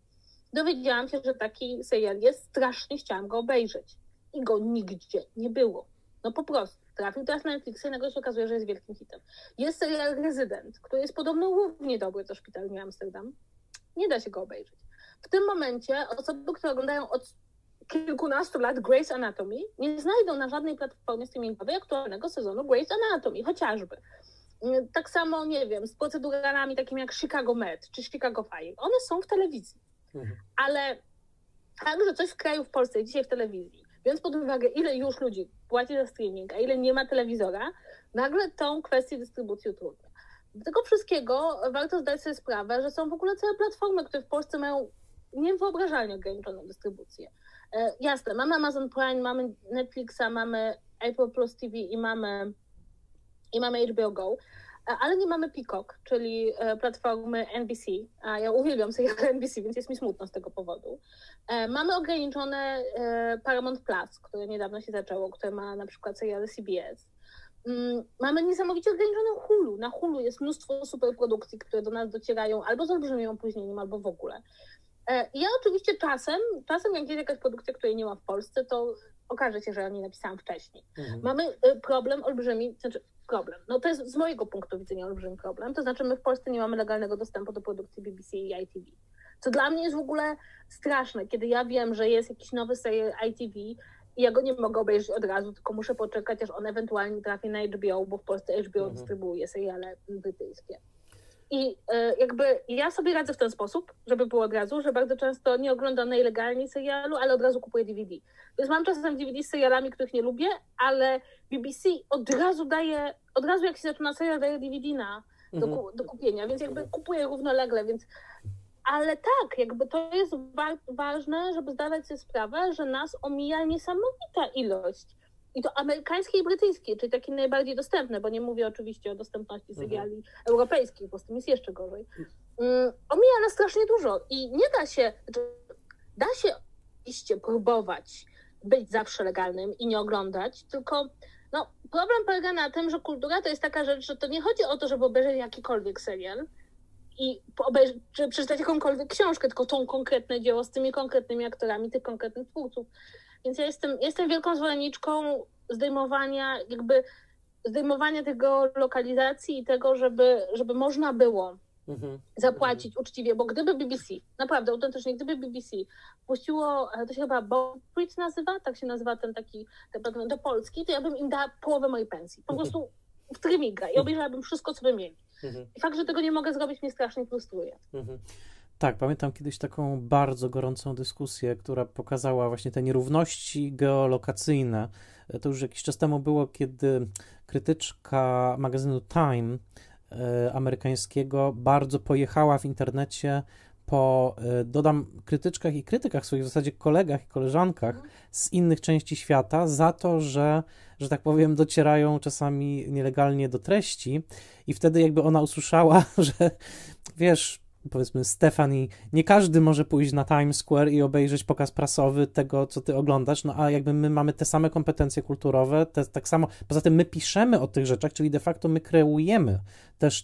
dowiedziałam się, że taki serial jest, strasznie chciałam go obejrzeć. I go nigdzie nie było. No po prostu. Trafił teraz na Netflixa i nagle się okazuje, że jest wielkim hitem. Jest serial Rezydent, który jest podobno równie dobry co Szpital New Amsterdam. Nie da się go obejrzeć. W tym momencie osoby, które oglądają od kilkunastu lat Grey's Anatomy, nie znajdą na żadnej platformie streamingowej aktualnego sezonu Grey's Anatomy, chociażby. Tak samo, nie wiem, z proceduralami takimi jak Chicago Med czy Chicago Fire. One są w telewizji. Ale także coś w kraju, w Polsce, dzisiaj w telewizji, biorąc pod uwagę, ile już ludzi płaci za streaming, a ile nie ma telewizora, nagle tą kwestię dystrybucji utrudnia. Do tego wszystkiego warto zdać sobie sprawę, że są w ogóle całe platformy, które w Polsce mają niewyobrażalnie ograniczoną dystrybucję. Jasne, mamy Amazon Prime, mamy Netflixa, mamy Apple Plus TV i mamy HBO Go, ale nie mamy Peacock, czyli platformy NBC. A ja uwielbiam seriale NBC, więc jest mi smutno z tego powodu. Mamy ograniczone Paramount Plus, które niedawno się zaczęło, które ma na przykład seriale CBS. Mamy niesamowicie ograniczoną Hulu. Na Hulu jest mnóstwo superprodukcji, które do nas docierają albo z olbrzymim opóźnieniem, albo w ogóle. Ja oczywiście czasem jak jest jakaś produkcja, której nie ma w Polsce, to okaże się, że ja nie napisałam wcześniej. Mamy problem olbrzymi, no to jest z mojego punktu widzenia olbrzymi problem, to znaczy my w Polsce nie mamy legalnego dostępu do produkcji BBC i ITV. Co dla mnie jest w ogóle straszne, kiedy ja wiem, że jest jakiś nowy serial ITV i ja go nie mogę obejrzeć od razu, tylko muszę poczekać, aż on ewentualnie trafi na HBO, bo w Polsce HBO dystrybuuje seriale brytyjskie. I jakby ja sobie radzę w ten sposób, żeby było od razu, że bardzo często nie oglądam nielegalnie serialu, ale od razu kupuję DVD. Więc mam czasem DVD z serialami, których nie lubię, ale BBC od razu jak się zaczyna serial, daje DVD do kupienia, więc jakby kupuję równolegle, więc... Ale tak, jakby to jest ważne, żeby zdawać sobie sprawę, że nas omija niesamowita ilość. I to amerykańskie i brytyjskie, czyli takie najbardziej dostępne, bo nie mówię oczywiście o dostępności seriali europejskich, bo z tym jest jeszcze gorzej. Omija nas strasznie dużo i nie da się oczywiście próbować być zawsze legalnym i nie oglądać, tylko problem polega na tym, że kultura to jest taka rzecz, że to nie chodzi o to, żeby obejrzeć jakikolwiek serial czy przeczytać jakąkolwiek książkę, tylko tą konkretne dzieło z tymi konkretnymi aktorami, tych konkretnych twórców. Więc ja jestem wielką zwolenniczką zdejmowania tego lokalizacji i tego, żeby można było zapłacić uczciwie, bo gdyby BBC, naprawdę autentycznie, gdyby BBC puściło, to się chyba Bridge nazywa, tak się nazywa ten do Polski, to ja bym im dała połowę mojej pensji. Po prostu w trymiga i obejrzałabym wszystko, co by mieli. I fakt, że tego nie mogę zrobić, mnie strasznie frustruje.
Tak, pamiętam kiedyś taką bardzo gorącą dyskusję, która pokazała właśnie te nierówności geolokacyjne. To już jakiś czas temu było, kiedy krytyczka magazynu Time amerykańskiego bardzo pojechała w internecie po, dodam, krytyczkach i krytykach, swoich w zasadzie kolegach i koleżankach z innych części świata za to, że tak powiem, docierają czasami nielegalnie do treści i wtedy jakby ona usłyszała, że wiesz, powiedzmy Stephanie, nie każdy może pójść na Times Square i obejrzeć pokaz prasowy tego, co ty oglądasz, no a jakby my mamy te same kompetencje kulturowe, tak samo, poza tym my piszemy o tych rzeczach, czyli de facto my kreujemy też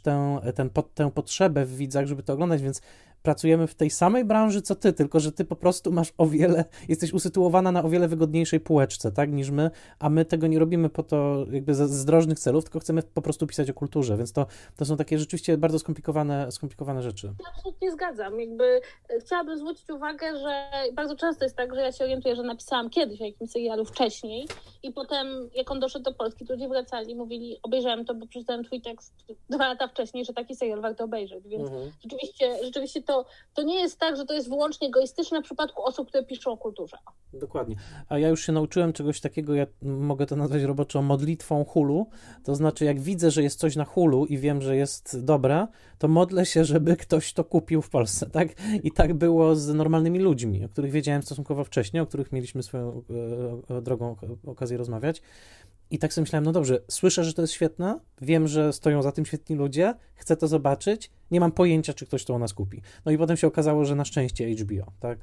tę potrzebę w widzach, żeby to oglądać, więc pracujemy w tej samej branży co ty, tylko że ty po prostu jesteś usytuowana na o wiele wygodniejszej półeczce, tak, niż my, a my tego nie robimy po to jakby ze zdrożnych celów, tylko chcemy po prostu pisać o kulturze, więc to są takie rzeczywiście bardzo skomplikowane rzeczy.
Ja absolutnie zgadzam, jakby chciałabym zwrócić uwagę, że bardzo często jest tak, że ja się orientuję, że napisałam kiedyś o jakimś serialu wcześniej i potem jak on doszedł do Polski, to ludzie wracali i mówili, obejrzałem to, bo przeczytałem twój tekst 2 lata wcześniej, że taki serial warto obejrzeć, więc rzeczywiście to nie jest tak, że to jest wyłącznie egoistyczne w przypadku osób, które piszą o kulturze.
Dokładnie. A ja już się nauczyłem czegoś takiego, ja mogę to nazwać roboczo modlitwą Hulu, to znaczy jak widzę, że jest coś na Hulu i wiem, że jest dobre, to modlę się, żeby ktoś to kupił w Polsce, tak? I tak było z normalnymi ludźmi, o których wiedziałem stosunkowo wcześnie, o których mieliśmy swoją drogą okazję rozmawiać. I tak sobie myślałem, no dobrze, słyszę, że to jest świetne, wiem, że stoją za tym świetni ludzie, chcę to zobaczyć, nie mam pojęcia, czy ktoś to u nas kupi. No i potem się okazało, że na szczęście HBO, tak?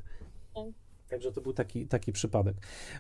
Także to był taki przypadek.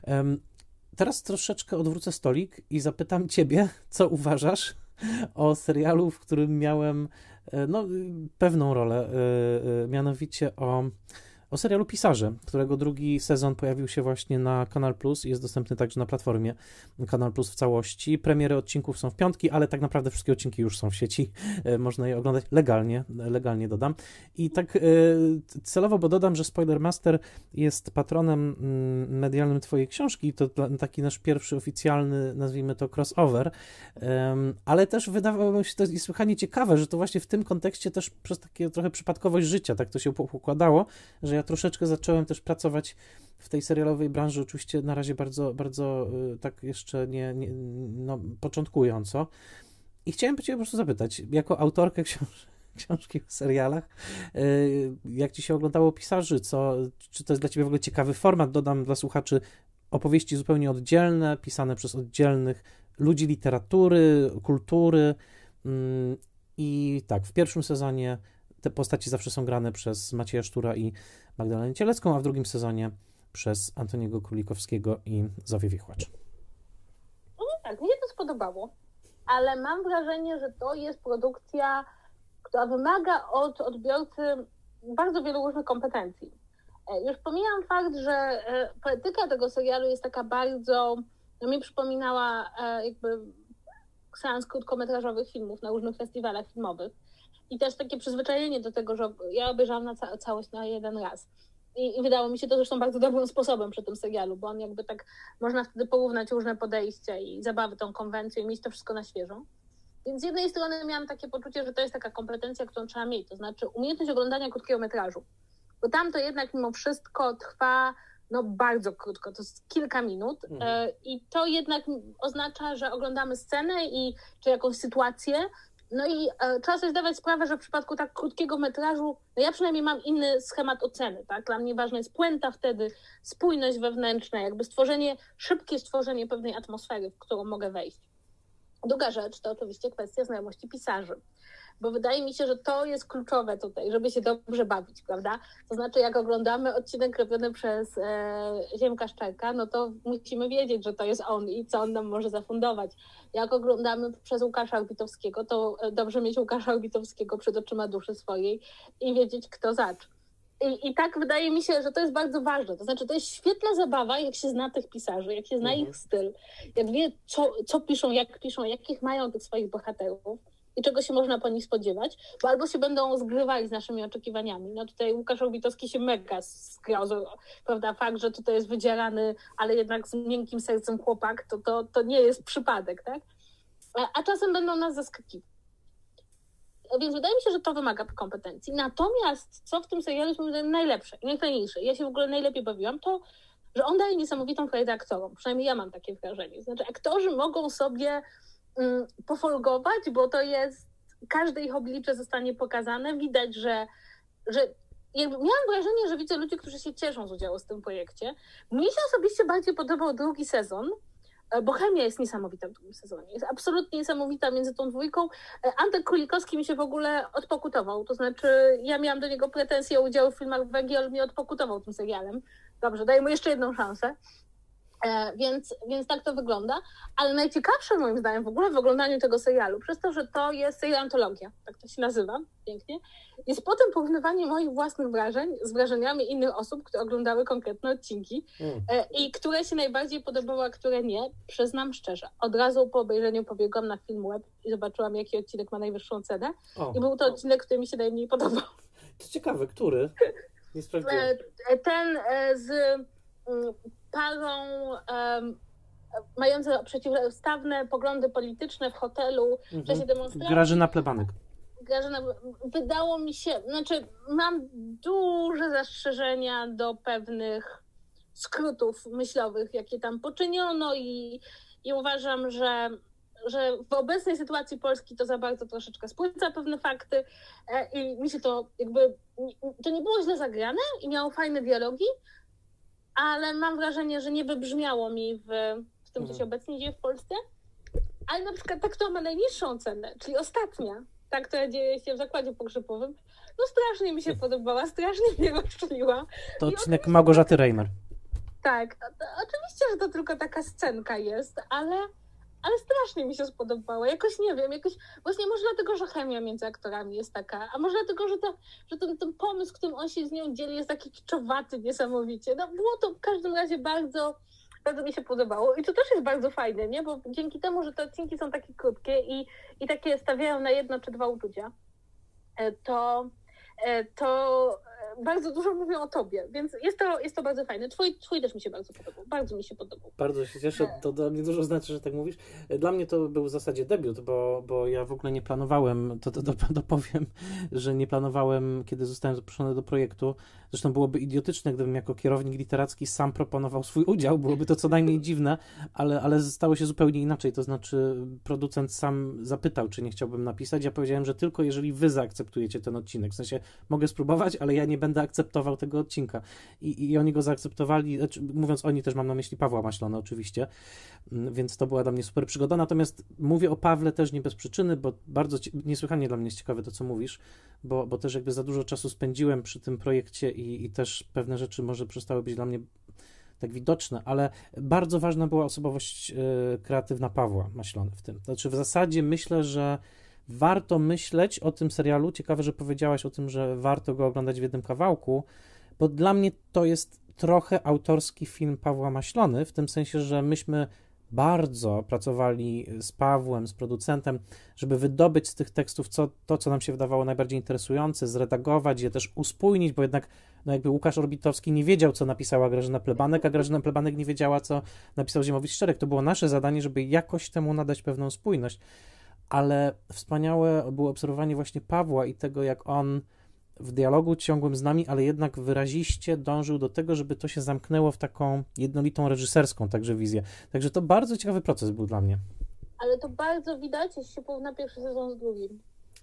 Teraz troszeczkę odwrócę stolik i zapytam ciebie, co uważasz o serialu, w którym miałem pewną rolę, mianowicie o o serialu Pisarze, którego drugi sezon pojawił się właśnie na Kanal Plus i jest dostępny także na platformie Kanal Plus w całości. Premiery odcinków są w piątki, ale tak naprawdę wszystkie odcinki już są w sieci. Można je oglądać legalnie dodam. I tak celowo, bo dodam, że Spoilermaster jest patronem medialnym twojej książki, to taki nasz pierwszy oficjalny, nazwijmy to crossover, ale też wydawało mi się to niesłychanie ciekawe, że to właśnie w tym kontekście też przez takie trochę przypadkowość życia tak to się układało, że ja troszeczkę zacząłem też pracować w tej serialowej branży, oczywiście na razie bardzo, bardzo tak jeszcze nie początkująco. I chciałem cię po prostu zapytać, jako autorkę książki w serialach, jak ci się oglądało Pisarzy, czy to jest dla ciebie w ogóle ciekawy format? Dodam dla słuchaczy, opowieści zupełnie oddzielne, pisane przez oddzielnych ludzi literatury, kultury i tak, w pierwszym sezonie te postaci zawsze są grane przez Macieja Sztura i Magdalenę Cielecką, a w drugim sezonie przez Antoniego Królikowskiego i Zofię Wichłacz.
No tak, mnie to spodobało, ale mam wrażenie, że to jest produkcja, która wymaga od odbiorcy bardzo wielu różnych kompetencji. Już pomijam fakt, że poetyka tego serialu jest taka bardzo, mi przypominała jakby seans krótkometrażowych filmów na różnych festiwalach filmowych i też takie przyzwyczajenie do tego, że ja obejrzałam na całość na jeden raz. I wydało mi się to zresztą bardzo dobrym sposobem przy tym serialu, bo on jakby tak, można wtedy porównać różne podejścia i zabawy tą konwencją i mieć to wszystko na świeżo. Więc z jednej strony miałam takie poczucie, że to jest taka kompetencja, którą trzeba mieć, to znaczy umiejętność oglądania krótkiego metrażu. Bo tam to jednak mimo wszystko trwa bardzo krótko, to jest kilka minut i to jednak oznacza, że oglądamy scenę czy jakąś sytuację, i trzeba sobie zdawać sprawę, że w przypadku tak krótkiego metrażu, ja przynajmniej mam inny schemat oceny, tak? Dla mnie ważna jest puenta wtedy, spójność wewnętrzna, jakby szybkie stworzenie pewnej atmosfery, w którą mogę wejść. Druga rzecz to oczywiście kwestia znajomości pisarzy, bo wydaje mi się, że to jest kluczowe tutaj, żeby się dobrze bawić, prawda? To znaczy, jak oglądamy odcinek robiony przez Ziemka Szczerka, to musimy wiedzieć, że to jest on i co on nam może zafundować. Jak oglądamy przez Łukasza Orbitowskiego, to dobrze mieć Łukasza Orbitowskiego przed oczyma duszy swojej i wiedzieć, kto zacz. I tak wydaje mi się, że to jest bardzo ważne. To znaczy, to jest świetna zabawa, jak się zna tych pisarzy, jak się zna ich styl, jak wie, co piszą, jakich mają tych swoich bohaterów i czego się można po nich spodziewać, bo albo się będą zgrywali z naszymi oczekiwaniami. Tutaj Łukasz Orbitowski się mega zgrał, prawda, fakt, że tutaj jest wydzierany, ale jednak z miękkim sercem chłopak, to nie jest przypadek, tak? A czasem będą nas zaskakiwać. Więc wydaje mi się, że to wymaga kompetencji. Natomiast co w tym serialu jest moim zdaniem najlepsze i najfajniejsze, ja się w ogóle najlepiej bawiłam, to że on daje niesamowitą frajdę aktorom. Przynajmniej ja mam takie wrażenie. Znaczy aktorzy mogą sobie pofolgować, bo to jest, każde ich oblicze zostanie pokazane. Widać, że jakby miałam wrażenie, że widzę ludzi, którzy się cieszą z udziału w tym projekcie. Mnie się osobiście bardziej podobał drugi sezon, bo chemia jest niesamowita w drugim sezonie. Jest absolutnie niesamowita między tą dwójką. Antek Królikowski mi się w ogóle odpokutował. To znaczy, ja miałam do niego pretensje o udział w filmach Węgiel, mnie odpokutował tym serialem. Dobrze, daję mu jeszcze jedną szansę. Więc tak to wygląda. Ale najciekawsze moim zdaniem w ogóle w oglądaniu tego serialu, przez to, że to jest serial antologia, tak to się nazywa, pięknie, jest potem porównywanie moich własnych wrażeń z wrażeniami innych osób, które oglądały konkretne odcinki i które się najbardziej podobały, a które nie. Przyznam szczerze, od razu po obejrzeniu pobiegłam na Filmweb i zobaczyłam, jaki odcinek ma najwyższą cenę. I był to odcinek, który mi się najmniej podobał.
To ciekawe, który? Nie sprawdziłem.
Ten z parą mającą przeciwstawne poglądy polityczne w hotelu w czasie demonstracji.
Grażyna Plebanek.
Wydało mi się, znaczy mam duże zastrzeżenia do pewnych skrótów myślowych, jakie tam poczyniono i uważam, że w obecnej sytuacji Polski to za bardzo troszeczkę spłyca pewne fakty i mi się to jakby, to nie było źle zagrane i miało fajne dialogi, ale mam wrażenie, że nie wybrzmiało mi w tym, co się obecnie dzieje w Polsce. Ale na przykład ta, która ma najniższą cenę, czyli ostatnia, ta, która dzieje się w zakładzie pogrzebowym, strasznie mi się podobała, strasznie mnie rozczuliła.
To odcinek Małgorzaty Reimer.
Tak, oczywiście, że to tylko taka scenka jest, ale ale strasznie mi się spodobało. Jakoś nie wiem, właśnie może dlatego, że chemia między aktorami jest taka, a może dlatego, że ten pomysł, którym on się z nią dzieli, jest taki kiczowaty niesamowicie. No było to w każdym razie bardzo mi się podobało i to też jest bardzo fajne, nie? Bo dzięki temu, że te odcinki są takie krótkie i takie stawiają na jedno czy dwa uczucia, to bardzo dużo mówią o tobie, więc jest to bardzo fajne. Twój też mi się bardzo podobał, bardzo mi się podobał.
Bardzo się cieszę, to dla mnie dużo znaczy, że tak mówisz. Dla mnie to był w zasadzie debiut, bo ja w ogóle nie planowałem, to dopowiem, że nie planowałem, kiedy zostałem zaproszony do projektu. Zresztą byłoby idiotyczne, gdybym jako kierownik literacki sam proponował swój udział, byłoby to co najmniej dziwne, ale stało się zupełnie inaczej, to znaczy producent sam zapytał, czy nie chciałbym napisać, ja powiedziałem, że tylko jeżeli wy zaakceptujecie ten odcinek, w sensie mogę spróbować, ale ja nie będę akceptował tego odcinka i oni go zaakceptowali, znaczy, mówiąc oni, też mam na myśli Pawła Maślona oczywiście, więc to była dla mnie super przygoda, natomiast mówię o Pawle też nie bez przyczyny, bo bardzo niesłychanie dla mnie jest ciekawe to, co mówisz, bo też jakby za dużo czasu spędziłem przy tym projekcie i też pewne rzeczy może przestały być dla mnie tak widoczne, ale bardzo ważna była osobowość kreatywna Pawła Maślona w tym. Znaczy w zasadzie myślę, że warto myśleć o tym serialu. Ciekawe, że powiedziałaś o tym, że warto go oglądać w jednym kawałku, bo dla mnie to jest trochę autorski film Pawła Maślony, w tym sensie, że myśmy bardzo pracowali z Pawłem, z producentem, żeby wydobyć z tych tekstów co nam się wydawało najbardziej interesujące, zredagować je, też uspójnić, bo jednak jakby Łukasz Orbitowski nie wiedział, co napisała Grażyna Plebanek, a Grażyna Plebanek nie wiedziała, co napisał Ziemowit Szczerek. To było nasze zadanie, żeby jakoś temu nadać pewną spójność. Ale wspaniałe było obserwowanie właśnie Pawła i tego, jak on w dialogu ciągłym z nami, ale jednak wyraziście dążył do tego, żeby to się zamknęło w taką jednolitą reżyserską także wizję. Także to bardzo ciekawy proces był dla mnie.
Ale to bardzo widać, jeśli się porówna pierwszy sezon z drugim.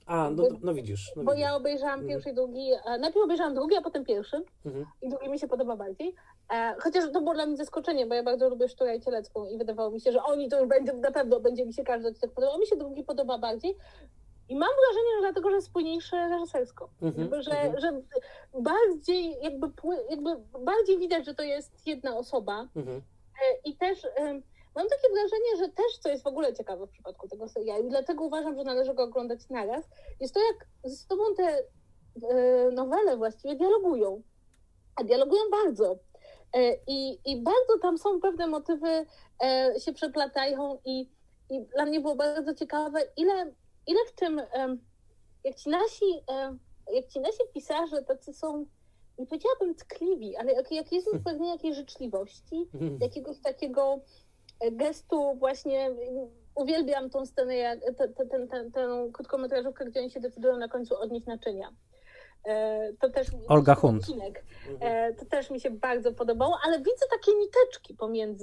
No widzisz.
Bo ja obejrzałam pierwszy i drugi, najpierw obejrzałam drugi, a potem pierwszy i drugi mi się podoba bardziej. Chociaż to było dla mnie zaskoczenie, bo ja bardzo lubię Szturę i Cielecką i wydawało mi się, że oni to już na pewno będzie mi się każdy odcinek podobał. Mi się drugi podoba bardziej i mam wrażenie, że dlatego, że jest spójniejszy reżysersko. Że bardziej jakby bardziej widać, że to jest jedna osoba i też mam takie wrażenie, że też, co jest w ogóle ciekawe w przypadku tego serialu i dlatego uważam, że należy go oglądać naraz, jest to, jak ze sobą te nowele właściwie dialogują. A dialogują bardzo. I bardzo tam są pewne motywy, się przeplatają i dla mnie było bardzo ciekawe, ile w tym, jak ci nasi pisarze tacy są, nie powiedziałabym tkliwi, ale jak jest pewnie jakiejś życzliwości, jakiegoś takiego gestu właśnie, uwielbiam tą scenę, tę krótkometrażówkę, gdzie oni się decydują na końcu odnieść naczynia. To też
Olga Hunt.
To też mi się bardzo podobało, ale widzę takie niteczki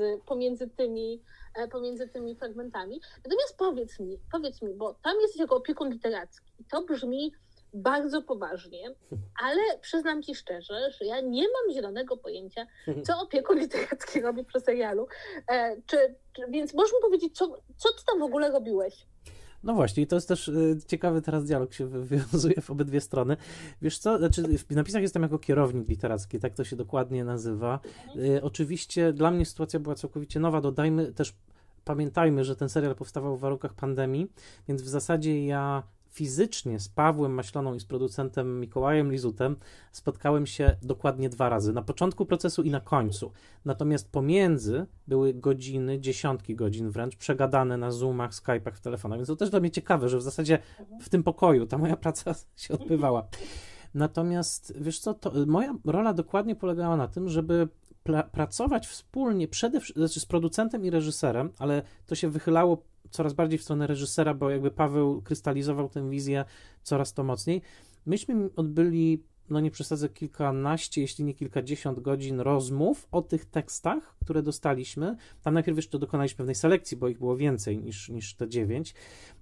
pomiędzy tymi fragmentami. Natomiast powiedz mi, bo tam jesteś jako opiekun literacki. To brzmi bardzo poważnie, ale przyznam ci szczerze, że ja nie mam zielonego pojęcia, co opiekun literacki robi przy serialu. Więc możesz mi powiedzieć, co ty tam w ogóle robiłeś?
No właśnie, i to jest też ciekawy teraz dialog się wywiązuje w obydwie strony. Wiesz co, znaczy w napisach jestem jako kierownik literacki, tak to się dokładnie nazywa. Oczywiście dla mnie sytuacja była całkowicie nowa, pamiętajmy, że ten serial powstawał w warunkach pandemii, więc w zasadzie ja fizycznie z Pawłem Maśloną i z producentem Mikołajem Lizutem spotkałem się dokładnie 2 razy. Na początku procesu i na końcu. Natomiast pomiędzy były godziny, dziesiątki godzin wręcz, przegadane na Zoomach, Skype'ach, w telefonach. Więc to też dla mnie ciekawe, że w zasadzie w tym pokoju ta moja praca się odbywała. Natomiast wiesz co, moja rola dokładnie polegała na tym, żeby pracować wspólnie, znaczy z producentem i reżyserem, ale to się wychylało coraz bardziej w stronę reżysera, bo jakby Paweł krystalizował tę wizję coraz to mocniej. Myśmy odbyli, no nie przesadzę, kilkanaście, jeśli nie kilkadziesiąt godzin rozmów o tych tekstach, które dostaliśmy. Tam najpierw jeszcze dokonaliśmy pewnej selekcji, bo ich było więcej niż te 9.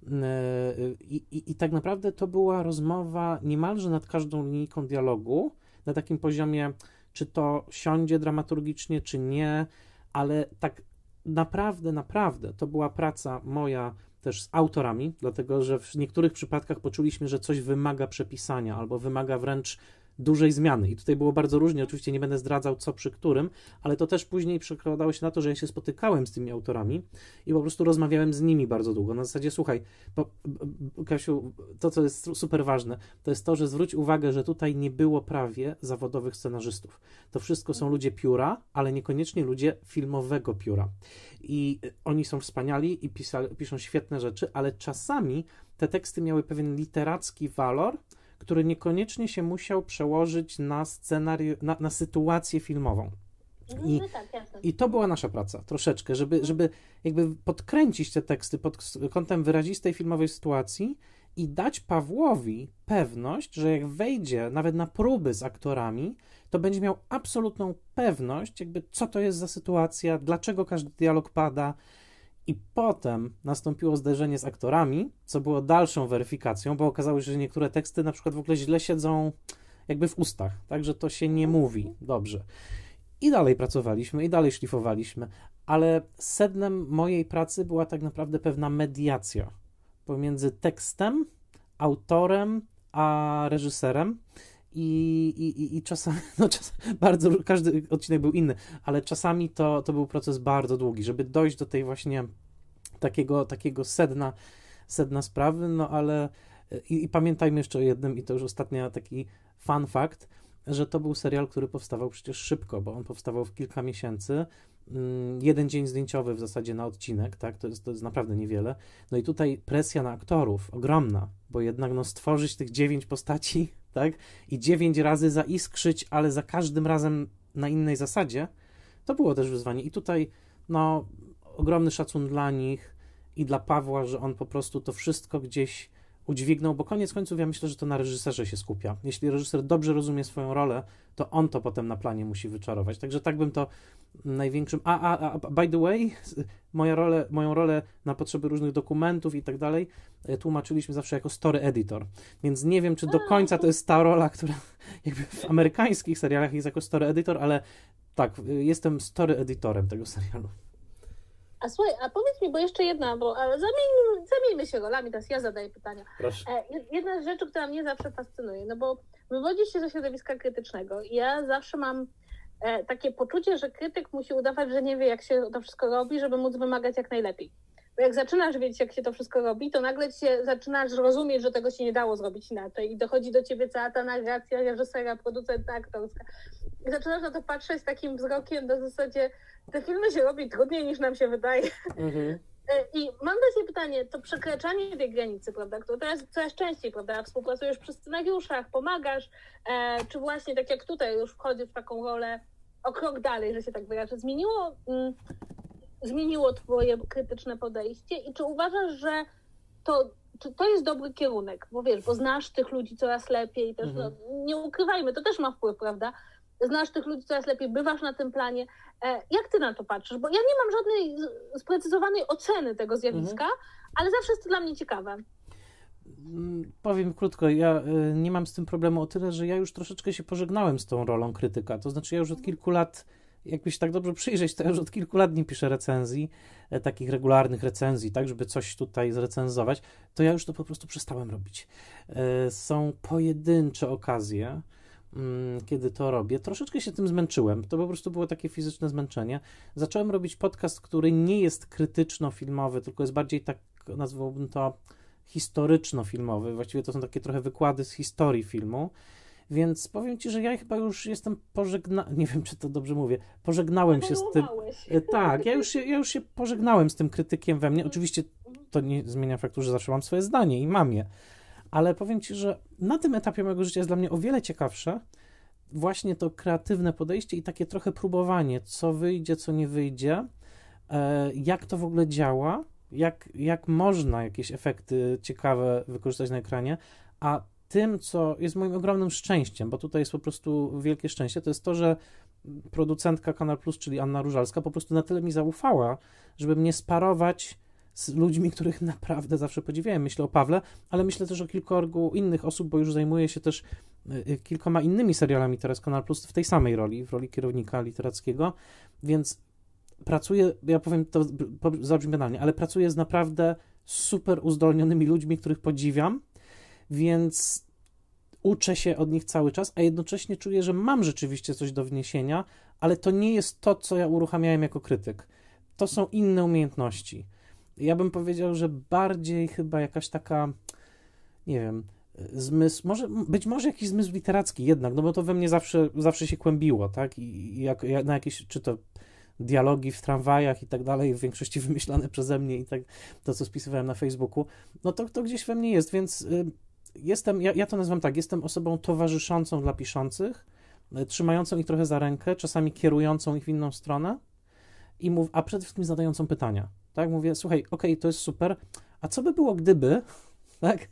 I tak naprawdę to była rozmowa niemalże nad każdą linijką dialogu, na takim poziomie, czy to siądzie dramaturgicznie, czy nie, ale tak naprawdę to była praca moja też z autorami, dlatego że w niektórych przypadkach poczuliśmy, że coś wymaga przepisania albo wymaga wręcz dużej zmiany. I tutaj było bardzo różnie, oczywiście nie będę zdradzał co przy którym, ale to też później przekładało się na to, że ja się spotykałem z tymi autorami i po prostu rozmawiałem z nimi bardzo długo. Na zasadzie, słuchaj, Kasiu, to co jest super ważne, to jest to, że zwróć uwagę, że tutaj nie było prawie zawodowych scenarzystów. To wszystko są ludzie pióra, ale niekoniecznie ludzie filmowego pióra. I oni są wspaniali i piszą świetne rzeczy, ale czasami te teksty miały pewien literacki walor, który niekoniecznie się musiał przełożyć na scenariusz, na sytuację filmową. I to była nasza praca troszeczkę, żeby jakby podkręcić te teksty pod kątem wyrazistej filmowej sytuacji i dać Pawłowi pewność, że jak wejdzie nawet na próby z aktorami, to będzie miał absolutną pewność, jakby co to jest za sytuacja, dlaczego każdy dialog pada. I potem nastąpiło zderzenie z aktorami, co było dalszą weryfikacją, bo okazało się, że niektóre teksty na przykład w ogóle źle siedzą jakby w ustach, tak, że to się nie mówi dobrze. I dalej pracowaliśmy, i dalej szlifowaliśmy, ale sednem mojej pracy była tak naprawdę pewna mediacja pomiędzy tekstem, autorem, a reżyserem. I czasami, bardzo, każdy odcinek był inny, ale czasami to był proces bardzo długi, żeby dojść do tej właśnie takiego sedna sprawy, no ale i pamiętajmy jeszcze o jednym, i to już ostatnia taki fun fact, że to był serial, który powstawał przecież szybko, bo on powstawał w kilka miesięcy, jeden dzień zdjęciowy w zasadzie na odcinek, tak, to jest naprawdę niewiele, no i tutaj presja na aktorów ogromna, bo jednak no stworzyć tych 9 postaci, tak, i 9 razy zaiskrzyć, ale za każdym razem na innej zasadzie, to było też wyzwanie i tutaj no ogromny szacun dla nich i dla Pawła, że on po prostu to wszystko gdzieś udźwignął, bo koniec końców ja myślę, że to na reżyserze się skupia. Jeśli reżyser dobrze rozumie swoją rolę, to on to potem na planie musi wyczarować. Także tak bym to największym... By the way, moją rolę na potrzeby różnych dokumentów i tak dalej tłumaczyliśmy zawsze jako story editor. Więc nie wiem, czy do końca to jest ta rola, która jakby w amerykańskich serialach jest jako story editor, ale tak, jestem story editorem tego serialu.
A słuchaj, a powiedz mi, bo jeszcze jedna, ale zamieńmy się rolami, teraz ja zadaję pytania.
Proszę.
Jedna z rzeczy, która mnie zawsze fascynuje, no bo wywodzisz się ze środowiska krytycznego i ja zawsze mam takie poczucie, że krytyk musi udawać, że nie wie, jak się to wszystko robi, żeby móc wymagać jak najlepiej. Bo jak zaczynasz wiedzieć, jak się to wszystko robi, to nagle zaczynasz rozumieć, że tego się nie dało zrobić inaczej i dochodzi do ciebie cała ta narracja reżysera, producenta, aktorska. I zaczynasz na to patrzeć takim wzrokiem na zasadzie, te filmy się robi trudniej niż nam się wydaje. Mhm. I mam do ciebie pytanie, to przekraczanie tej granicy, prawda, które teraz coraz częściej, prawda, współpracujesz przy scenariuszach, pomagasz, czy właśnie tak jak tutaj już wchodzisz w taką rolę o krok dalej, że się tak wyrażę, zmieniło twoje krytyczne podejście i czy uważasz, że to jest dobry kierunek, bo wiesz, bo znasz tych ludzi coraz lepiej, też nie ukrywajmy, to też ma wpływ, prawda? Znasz tych ludzi coraz lepiej, bywasz na tym planie. Jak ty na to patrzysz? Bo ja nie mam żadnej sprecyzowanej oceny tego zjawiska, ale zawsze jest to dla mnie ciekawe.
Powiem krótko, ja nie mam z tym problemu o tyle, że ja już troszeczkę się pożegnałem z tą rolą krytyka. To znaczy ja już od kilku lat, jakbyś tak dobrze przyjrzeć, to ja już od kilku lat nie piszę recenzji, takich regularnych recenzji, tak, żeby coś tutaj zrecenzować, to ja już to po prostu przestałem robić. Są pojedyncze okazje, kiedy to robię. Troszeczkę się tym zmęczyłem. To po prostu było takie fizyczne zmęczenie. Zacząłem robić podcast, który nie jest krytyczno-filmowy, tylko jest bardziej tak, nazwałbym to historyczno-filmowy. Właściwie to są takie trochę wykłady z historii filmu. Więc powiem ci, że ja chyba już jestem nie wiem, czy to dobrze mówię, pożegnałem się z tym. Tak, ja już się pożegnałem z tym krytykiem we mnie. Oczywiście to nie zmienia faktu, że zawsze mam swoje zdanie i mam je. Ale powiem ci, że na tym etapie mojego życia jest dla mnie o wiele ciekawsze właśnie to kreatywne podejście i takie trochę próbowanie, co wyjdzie, co nie wyjdzie, jak to w ogóle działa, jak można jakieś efekty ciekawe wykorzystać na ekranie, a tym, co jest moim ogromnym szczęściem, bo tutaj jest po prostu wielkie szczęście, to jest to, że producentka Kanal Plus, czyli Anna Różalska, po prostu na tyle mi zaufała, żeby mnie sparować z ludźmi, których naprawdę zawsze podziwiałem. Myślę o Pawle, ale myślę też o kilkorgu innych osób, bo już zajmuję się też kilkoma innymi serialami teraz Kanal Plus w tej samej roli, w roli kierownika literackiego, więc pracuję, ja powiem to zabrzmi banalnie, ale pracuję z naprawdę super uzdolnionymi ludźmi, których podziwiam, więc uczę się od nich cały czas, a jednocześnie czuję, że mam rzeczywiście coś do wniesienia, ale to nie jest to, co ja uruchamiałem jako krytyk. To są inne umiejętności. Ja bym powiedział, że bardziej chyba jakaś taka, nie wiem, zmysł, być może jakiś zmysł literacki jednak, no bo to we mnie zawsze się kłębiło, tak? I jak na jakieś, czy to dialogi w tramwajach i tak dalej, w większości wymyślane przeze mnie i tak, to co spisywałem na Facebooku, no to gdzieś we mnie jest, więc ja to nazywam tak, jestem osobą towarzyszącą dla piszących, trzymającą ich trochę za rękę, czasami kierującą ich w inną stronę, a przede wszystkim zadającą pytania, tak? Mówię, słuchaj, okej, to jest super, a co by było gdyby, tak?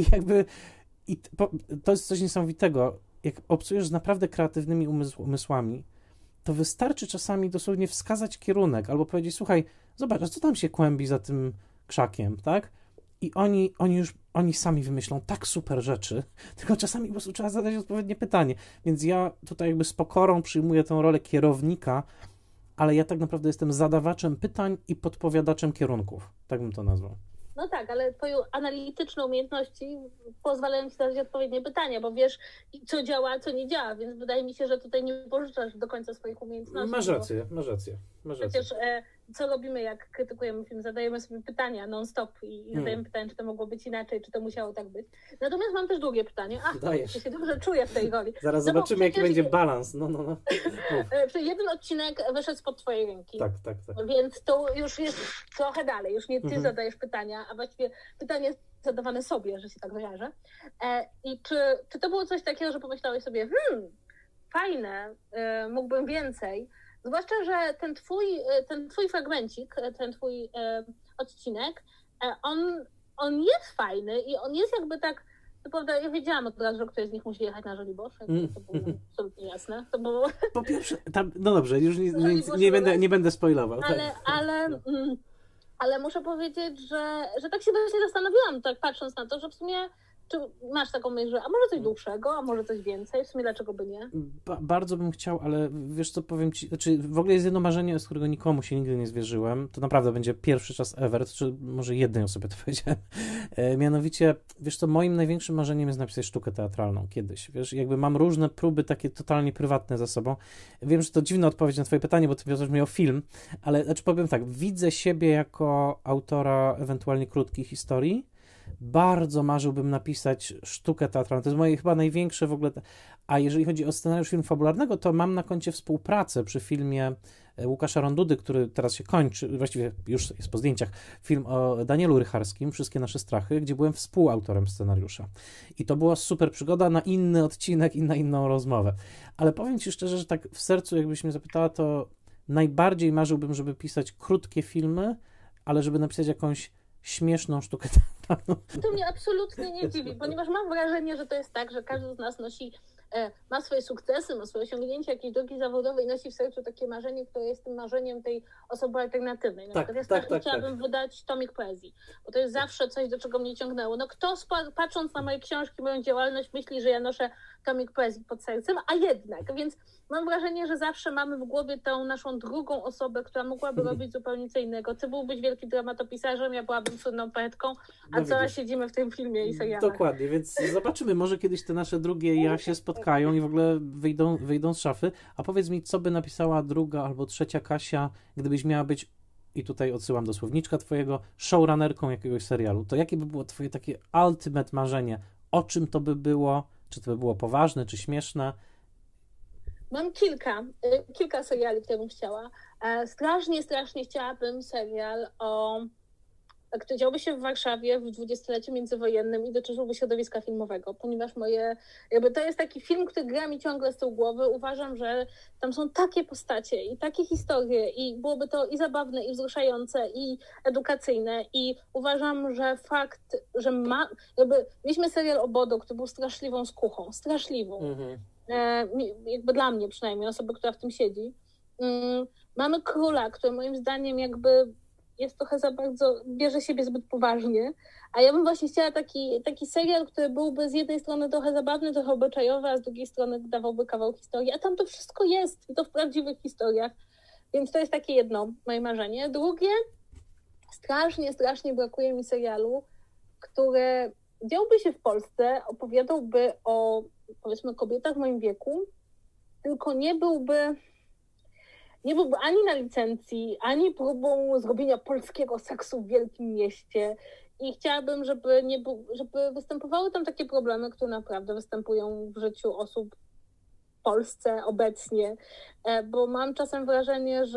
To jest coś niesamowitego, jak obcujesz z naprawdę kreatywnymi umysłami, to wystarczy czasami dosłownie wskazać kierunek, albo powiedzieć, słuchaj, zobacz, a co tam się kłębi za tym krzakiem, tak? I oni sami wymyślą tak super rzeczy, tylko czasami po prostu trzeba zadać odpowiednie pytanie. Więc ja tutaj jakby z pokorą przyjmuję tę rolę kierownika, ale ja tak naprawdę jestem zadawaczem pytań i podpowiadaczem kierunków. Tak bym to nazwał.
No tak, ale twoje analityczne umiejętności pozwalają ci zadać odpowiednie pytania, bo wiesz, co działa, a co nie działa, więc wydaje mi się, że tutaj nie pożyczasz do końca swoich umiejętności.
Masz rację.
Przecież co robimy, jak krytykujemy film? Zadajemy sobie pytania non-stop i zadajemy pytanie, czy to mogło być inaczej, czy to musiało tak być. Natomiast mam też drugie pytanie. Ja się dobrze czuję w tej roli.
Zaraz zobaczymy, jaki będzie balans. No.
Jeden odcinek wyszedł spod twojej ręki.
Tak.
Więc to już jest trochę dalej. Już nie ty zadajesz pytania, a właściwie pytanie jest zadawane sobie, że się tak wyrażę. I czy to było coś takiego, że pomyślałeś sobie, fajne, mógłbym więcej. Zwłaszcza, że ten twój fragmencik, ten twój odcinek, on jest fajny i on jest jakby tak, to prawda, ja wiedziałam od razu, że ktoś z nich musi jechać na Żoliborz, to było absolutnie jasne. To było...
Po pierwsze, no dobrze, już nie będę spoilował.
Ale muszę powiedzieć, że tak się właśnie zastanowiłam, tak patrząc na to, że w sumie czy masz taką myśl, że a może coś dłuższego, a może coś więcej? W sumie dlaczego by nie?
Bardzo bym chciał, ale wiesz co, powiem ci, znaczy w ogóle jest jedno marzenie, z którego nikomu się nigdy nie zwierzyłem. To naprawdę będzie pierwszy czas ever, czy może jednej osobie to powiedziałem. Mianowicie, wiesz co, moim największym marzeniem jest napisać sztukę teatralną kiedyś. Wiesz, jakby mam różne próby takie totalnie prywatne za sobą. Wiem, że to dziwna odpowiedź na twoje pytanie, bo ty pytasz mnie o film, ale znaczy powiem tak, widzę siebie jako autora ewentualnie krótkich historii. Bardzo marzyłbym napisać sztukę teatralną. To jest moje chyba największe w ogóle. A jeżeli chodzi o scenariusz filmu fabularnego, to mam na koncie współpracę przy filmie Łukasza Rondudy, który teraz się kończy, właściwie już jest po zdjęciach, film o Danielu Rycharskim, Wszystkie nasze strachy, gdzie byłem współautorem scenariusza. I to była super przygoda na inny odcinek i na inną rozmowę. Ale powiem ci szczerze, że tak w sercu, jakbyś mnie zapytała, to najbardziej marzyłbym, żeby pisać krótkie filmy, ale żeby napisać jakąś śmieszną sztukę teatralną.
To mnie absolutnie nie dziwi, ponieważ mam wrażenie, że to jest tak, że każdy z nas ma swoje sukcesy, ma swoje osiągnięcia, jakieś drogi zawodowe i nosi w sercu takie marzenie, które jest tym marzeniem tej osoby alternatywnej. Na przykład ja chciałabym wydać tomik poezji, bo to jest zawsze coś, do czego mnie ciągnęło. No kto patrząc na moje książki, moją działalność myśli, że ja noszę tomik poezji pod sercem, a jednak, więc mam wrażenie, że zawsze mamy w głowie tą naszą drugą osobę, która mogłaby robić zupełnie co innego. Ty byłbyś wielkim dramatopisarzem, ja byłabym cudną poetką, a co siedzimy w tym filmie i serialach.
Dokładnie, więc zobaczymy, może kiedyś te nasze drugie ja się spotkają i w ogóle wyjdą z szafy. A powiedz mi, co by napisała druga albo trzecia Kasia, gdybyś miała być, i tutaj odsyłam do słowniczka twojego, showrunnerką jakiegoś serialu. To jakie by było twoje takie ultimate marzenie? O czym to by było? Czy to by było poważne, czy śmieszne?
Mam kilka seriali, które bym chciała. Strasznie chciałabym serial który działby się w Warszawie w dwudziestoleciu międzywojennym i dotyczyłby środowiska filmowego, ponieważ to jest taki film, który gra mi ciągle z tyłu głowy. Uważam, że tam są takie postacie i takie historie i byłoby to i zabawne, i wzruszające, i edukacyjne i uważam, że fakt, że mieliśmy serial o Bodo, który był straszliwą skuchą, jakby dla mnie przynajmniej, osoby, która w tym siedzi. Mamy Króla, który moim zdaniem jakby jest trochę za bardzo, bierze siebie zbyt poważnie, a ja bym właśnie chciała taki serial, który byłby z jednej strony trochę zabawny, trochę obyczajowy, a z drugiej strony dawałby kawał historii, a tam to wszystko jest i to w prawdziwych historiach, więc to jest takie jedno moje marzenie. Drugie, strasznie brakuje mi serialu, który działby się w Polsce, opowiadałby o, powiedzmy, kobietach w moim wieku, tylko nie byłby ani na licencji, ani próbą zrobienia polskiego seksu w wielkim mieście. I chciałabym, żeby występowały tam takie problemy, które naprawdę występują w życiu osób w Polsce obecnie, bo mam czasem wrażenie,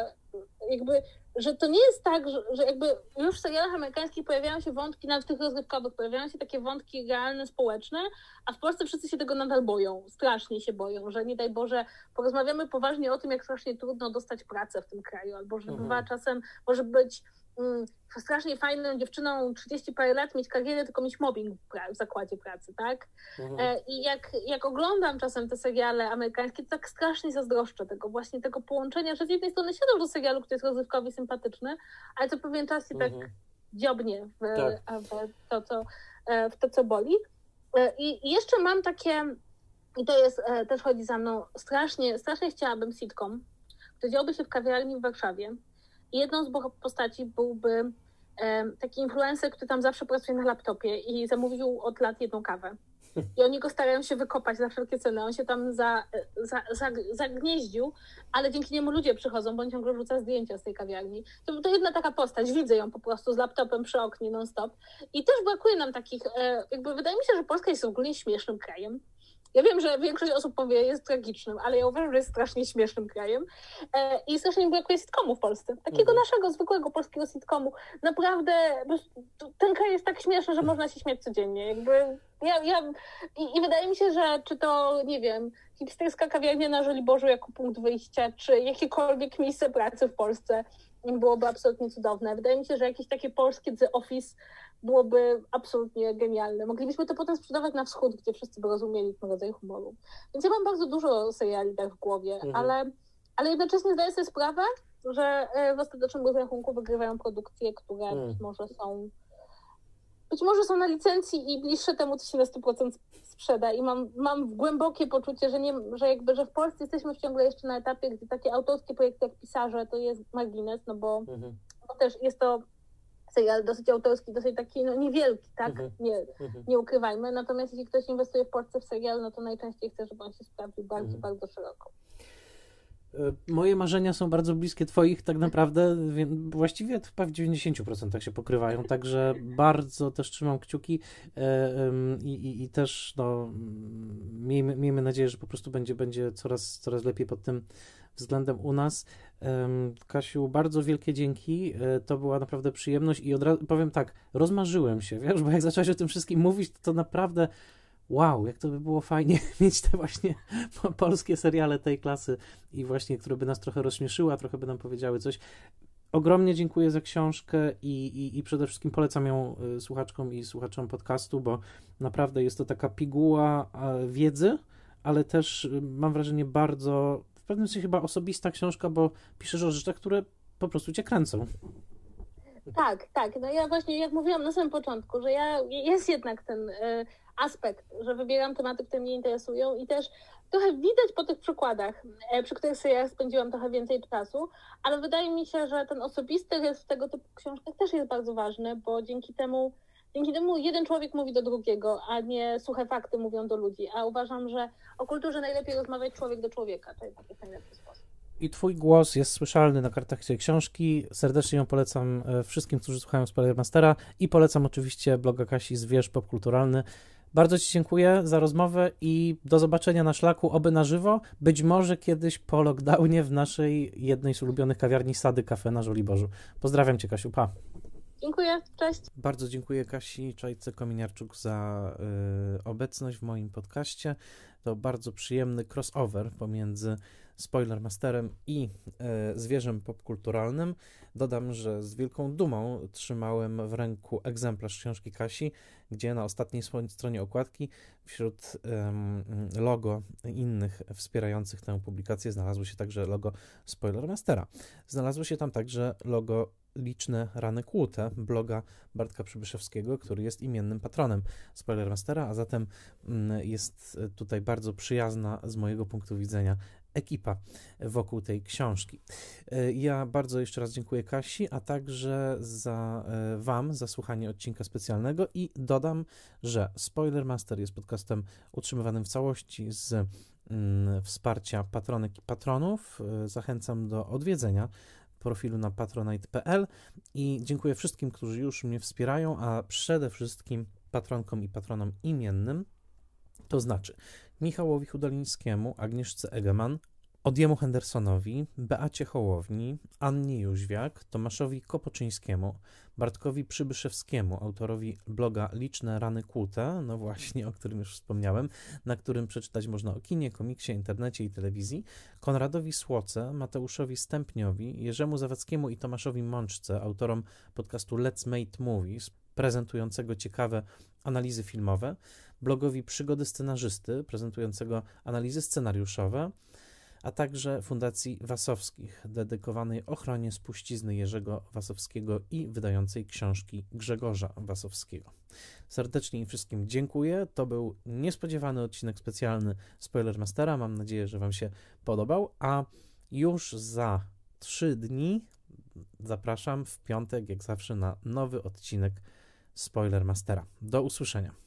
że to nie jest tak, że jakby już w serialach amerykańskich pojawiają się wątki, nawet w tych rozrywkowych, pojawiają się takie wątki realne, społeczne, a w Polsce wszyscy się tego nadal boją, strasznie się boją, że nie daj Boże, porozmawiamy poważnie o tym, jak strasznie trudno dostać pracę w tym kraju, albo że bywa czasem, może być strasznie fajną dziewczyną 30 parę lat, mieć karierę, tylko mieć mobbing w zakładzie pracy, tak? I jak oglądam czasem te seriale amerykańskie, to tak strasznie zazdroszczę tego połączenia, że z jednej strony siadam do serialu, który jest rozrywkowy i sympatyczny, ale co pewien czas się tak dziobnie w to, co boli. I jeszcze mam takie, i to jest, też chodzi za mną, strasznie chciałabym sitcom, który działby się w kawiarni w Warszawie. I jedną z postaci byłby taki influencer, który tam zawsze pracuje na laptopie i zamówił od lat jedną kawę. I oni go starają się wykopać za wszelkie ceny. On się tam zagnieździł, ale dzięki niemu ludzie przychodzą, bo on ciągle rzuca zdjęcia z tej kawiarni. To jedna taka postać, widzę ją po prostu z laptopem przy oknie non-stop. I też brakuje nam takich, wydaje mi się, że Polska jest ogólnie śmiesznym krajem. Ja wiem, że większość osób powie, jest tragicznym, ale ja uważam, że jest strasznie śmiesznym krajem i strasznie mi brakuje sitcomu w Polsce. Takiego naszego, zwykłego polskiego sitcomu. Naprawdę ten kraj jest tak śmieszny, że można się śmiać codziennie. I wydaje mi się, że czy to, nie wiem, hipsterska kawiarnia na Żoliborzu jako punkt wyjścia, czy jakiekolwiek miejsce pracy w Polsce byłoby absolutnie cudowne. Wydaje mi się, że jakieś takie polskie The Office byłoby absolutnie genialne. Moglibyśmy to potem sprzedawać na wschód, gdzie wszyscy by rozumieli ten rodzaj humoru. Więc ja mam bardzo dużo seriali tak w głowie, ale jednocześnie zdaję sobie sprawę, że w ostatecznym rozrachunku wygrywają produkcje, które być może są na licencji i bliższe temu, co się na 100% sprzeda. I mam głębokie poczucie, że w Polsce jesteśmy ciągle jeszcze na etapie, gdzie takie autorskie projekty jak Pisarze to jest margines, no bo też jest to serial dosyć autorski, dosyć taki niewielki, tak? Nie ukrywajmy. Natomiast jeśli ktoś inwestuje w Polsce w serial, no to najczęściej chce, żeby on się sprawdził bardzo, bardzo szeroko.
Moje marzenia są bardzo bliskie twoich tak naprawdę, właściwie w 90% się pokrywają, także bardzo też trzymam kciuki i też miejmy nadzieję, że po prostu będzie coraz lepiej pod tym względem u nas. Kasiu, bardzo wielkie dzięki, to była naprawdę przyjemność i od razu powiem tak, rozmarzyłem się, wiesz, bo jak zacząłeś o tym wszystkim mówić, to naprawdę wow, jak to by było fajnie mieć te właśnie polskie seriale tej klasy i właśnie, które by nas trochę rozśmieszyły, a trochę by nam powiedziały coś. Ogromnie dziękuję za książkę i przede wszystkim polecam ją słuchaczkom i słuchaczom podcastu, bo naprawdę jest to taka piguła wiedzy, ale też mam wrażenie bardzo, w pewnym sensie chyba osobista książka, bo piszesz o rzeczach, które po prostu cię kręcą.
Tak. No ja właśnie, jak mówiłam na samym początku, że jest jednak ten aspekt, że wybieram tematy, które mnie interesują i też trochę widać po tych przykładach, przy których sobie ja spędziłam trochę więcej czasu, ale wydaje mi się, że ten osobisty rys w tego typu książkach też jest bardzo ważny, bo dzięki temu jeden człowiek mówi do drugiego, a nie suche fakty mówią do ludzi, a uważam, że o kulturze najlepiej rozmawiać człowiek do człowieka, to jest najlepszy sposób.
I twój głos jest słyszalny na kartach tej książki. Serdecznie ją polecam wszystkim, którzy słuchają Spoilermastera i polecam oczywiście bloga Kasi Zwierz Popkulturalny. Bardzo ci dziękuję za rozmowę i do zobaczenia na szlaku, oby na żywo, być może kiedyś po lockdownie w naszej jednej z ulubionych kawiarni Sady Cafe na Żoliborzu. Pozdrawiam cię, Kasiu, pa!
Dziękuję, cześć!
Bardzo dziękuję Kasi Czajce-Kominiarczuk za obecność w moim podcaście. To bardzo przyjemny crossover pomiędzy Spoilermasterem i Zwierzem Popkulturalnym. Dodam, że z wielką dumą trzymałem w ręku egzemplarz książki Kasi, gdzie na ostatniej stronie okładki wśród logo innych wspierających tę publikację znalazło się także logo Spoilermastera. Znalazło się tam także logo Liczne Rany Kłute, bloga Bartka Przybyszewskiego, który jest imiennym patronem Spoilermastera, a zatem jest tutaj bardzo przyjazna z mojego punktu widzenia ekipa wokół tej książki. Ja bardzo jeszcze raz dziękuję Kasi, a także Wam za słuchanie odcinka specjalnego i dodam, że Spoilermaster jest podcastem utrzymywanym w całości z wsparcia patronek i patronów. Zachęcam do odwiedzenia profilu na patronite.pl i dziękuję wszystkim, którzy już mnie wspierają, a przede wszystkim patronkom i patronom imiennym, to znaczy Michałowi Hudolińskiemu, Agnieszce Egeman, Odiemu Hendersonowi, Beacie Hołowni, Annie Jóźwiak, Tomaszowi Kopoczyńskiemu, Bartkowi Przybyszewskiemu, autorowi bloga Liczne Rany Kłute, no właśnie, o którym już wspomniałem, na którym przeczytać można o kinie, komiksie, internecie i telewizji, Konradowi Słoce, Mateuszowi Stępniowi, Jerzemu Zawadzkiemu i Tomaszowi Mączce, autorom podcastu Let's Make Movies, prezentującego ciekawe analizy filmowe, blogowi Przygody Scenarzysty, prezentującego analizy scenariuszowe, a także Fundacji Wasowskich, dedykowanej ochronie spuścizny Jerzego Wasowskiego i wydającej książki Grzegorza Wasowskiego. Serdecznie im wszystkim dziękuję. To był niespodziewany odcinek specjalny Spoilermastera. Mam nadzieję, że Wam się podobał, a już za 3 dni zapraszam w piątek, jak zawsze, na nowy odcinek Spoilermastera. Do usłyszenia.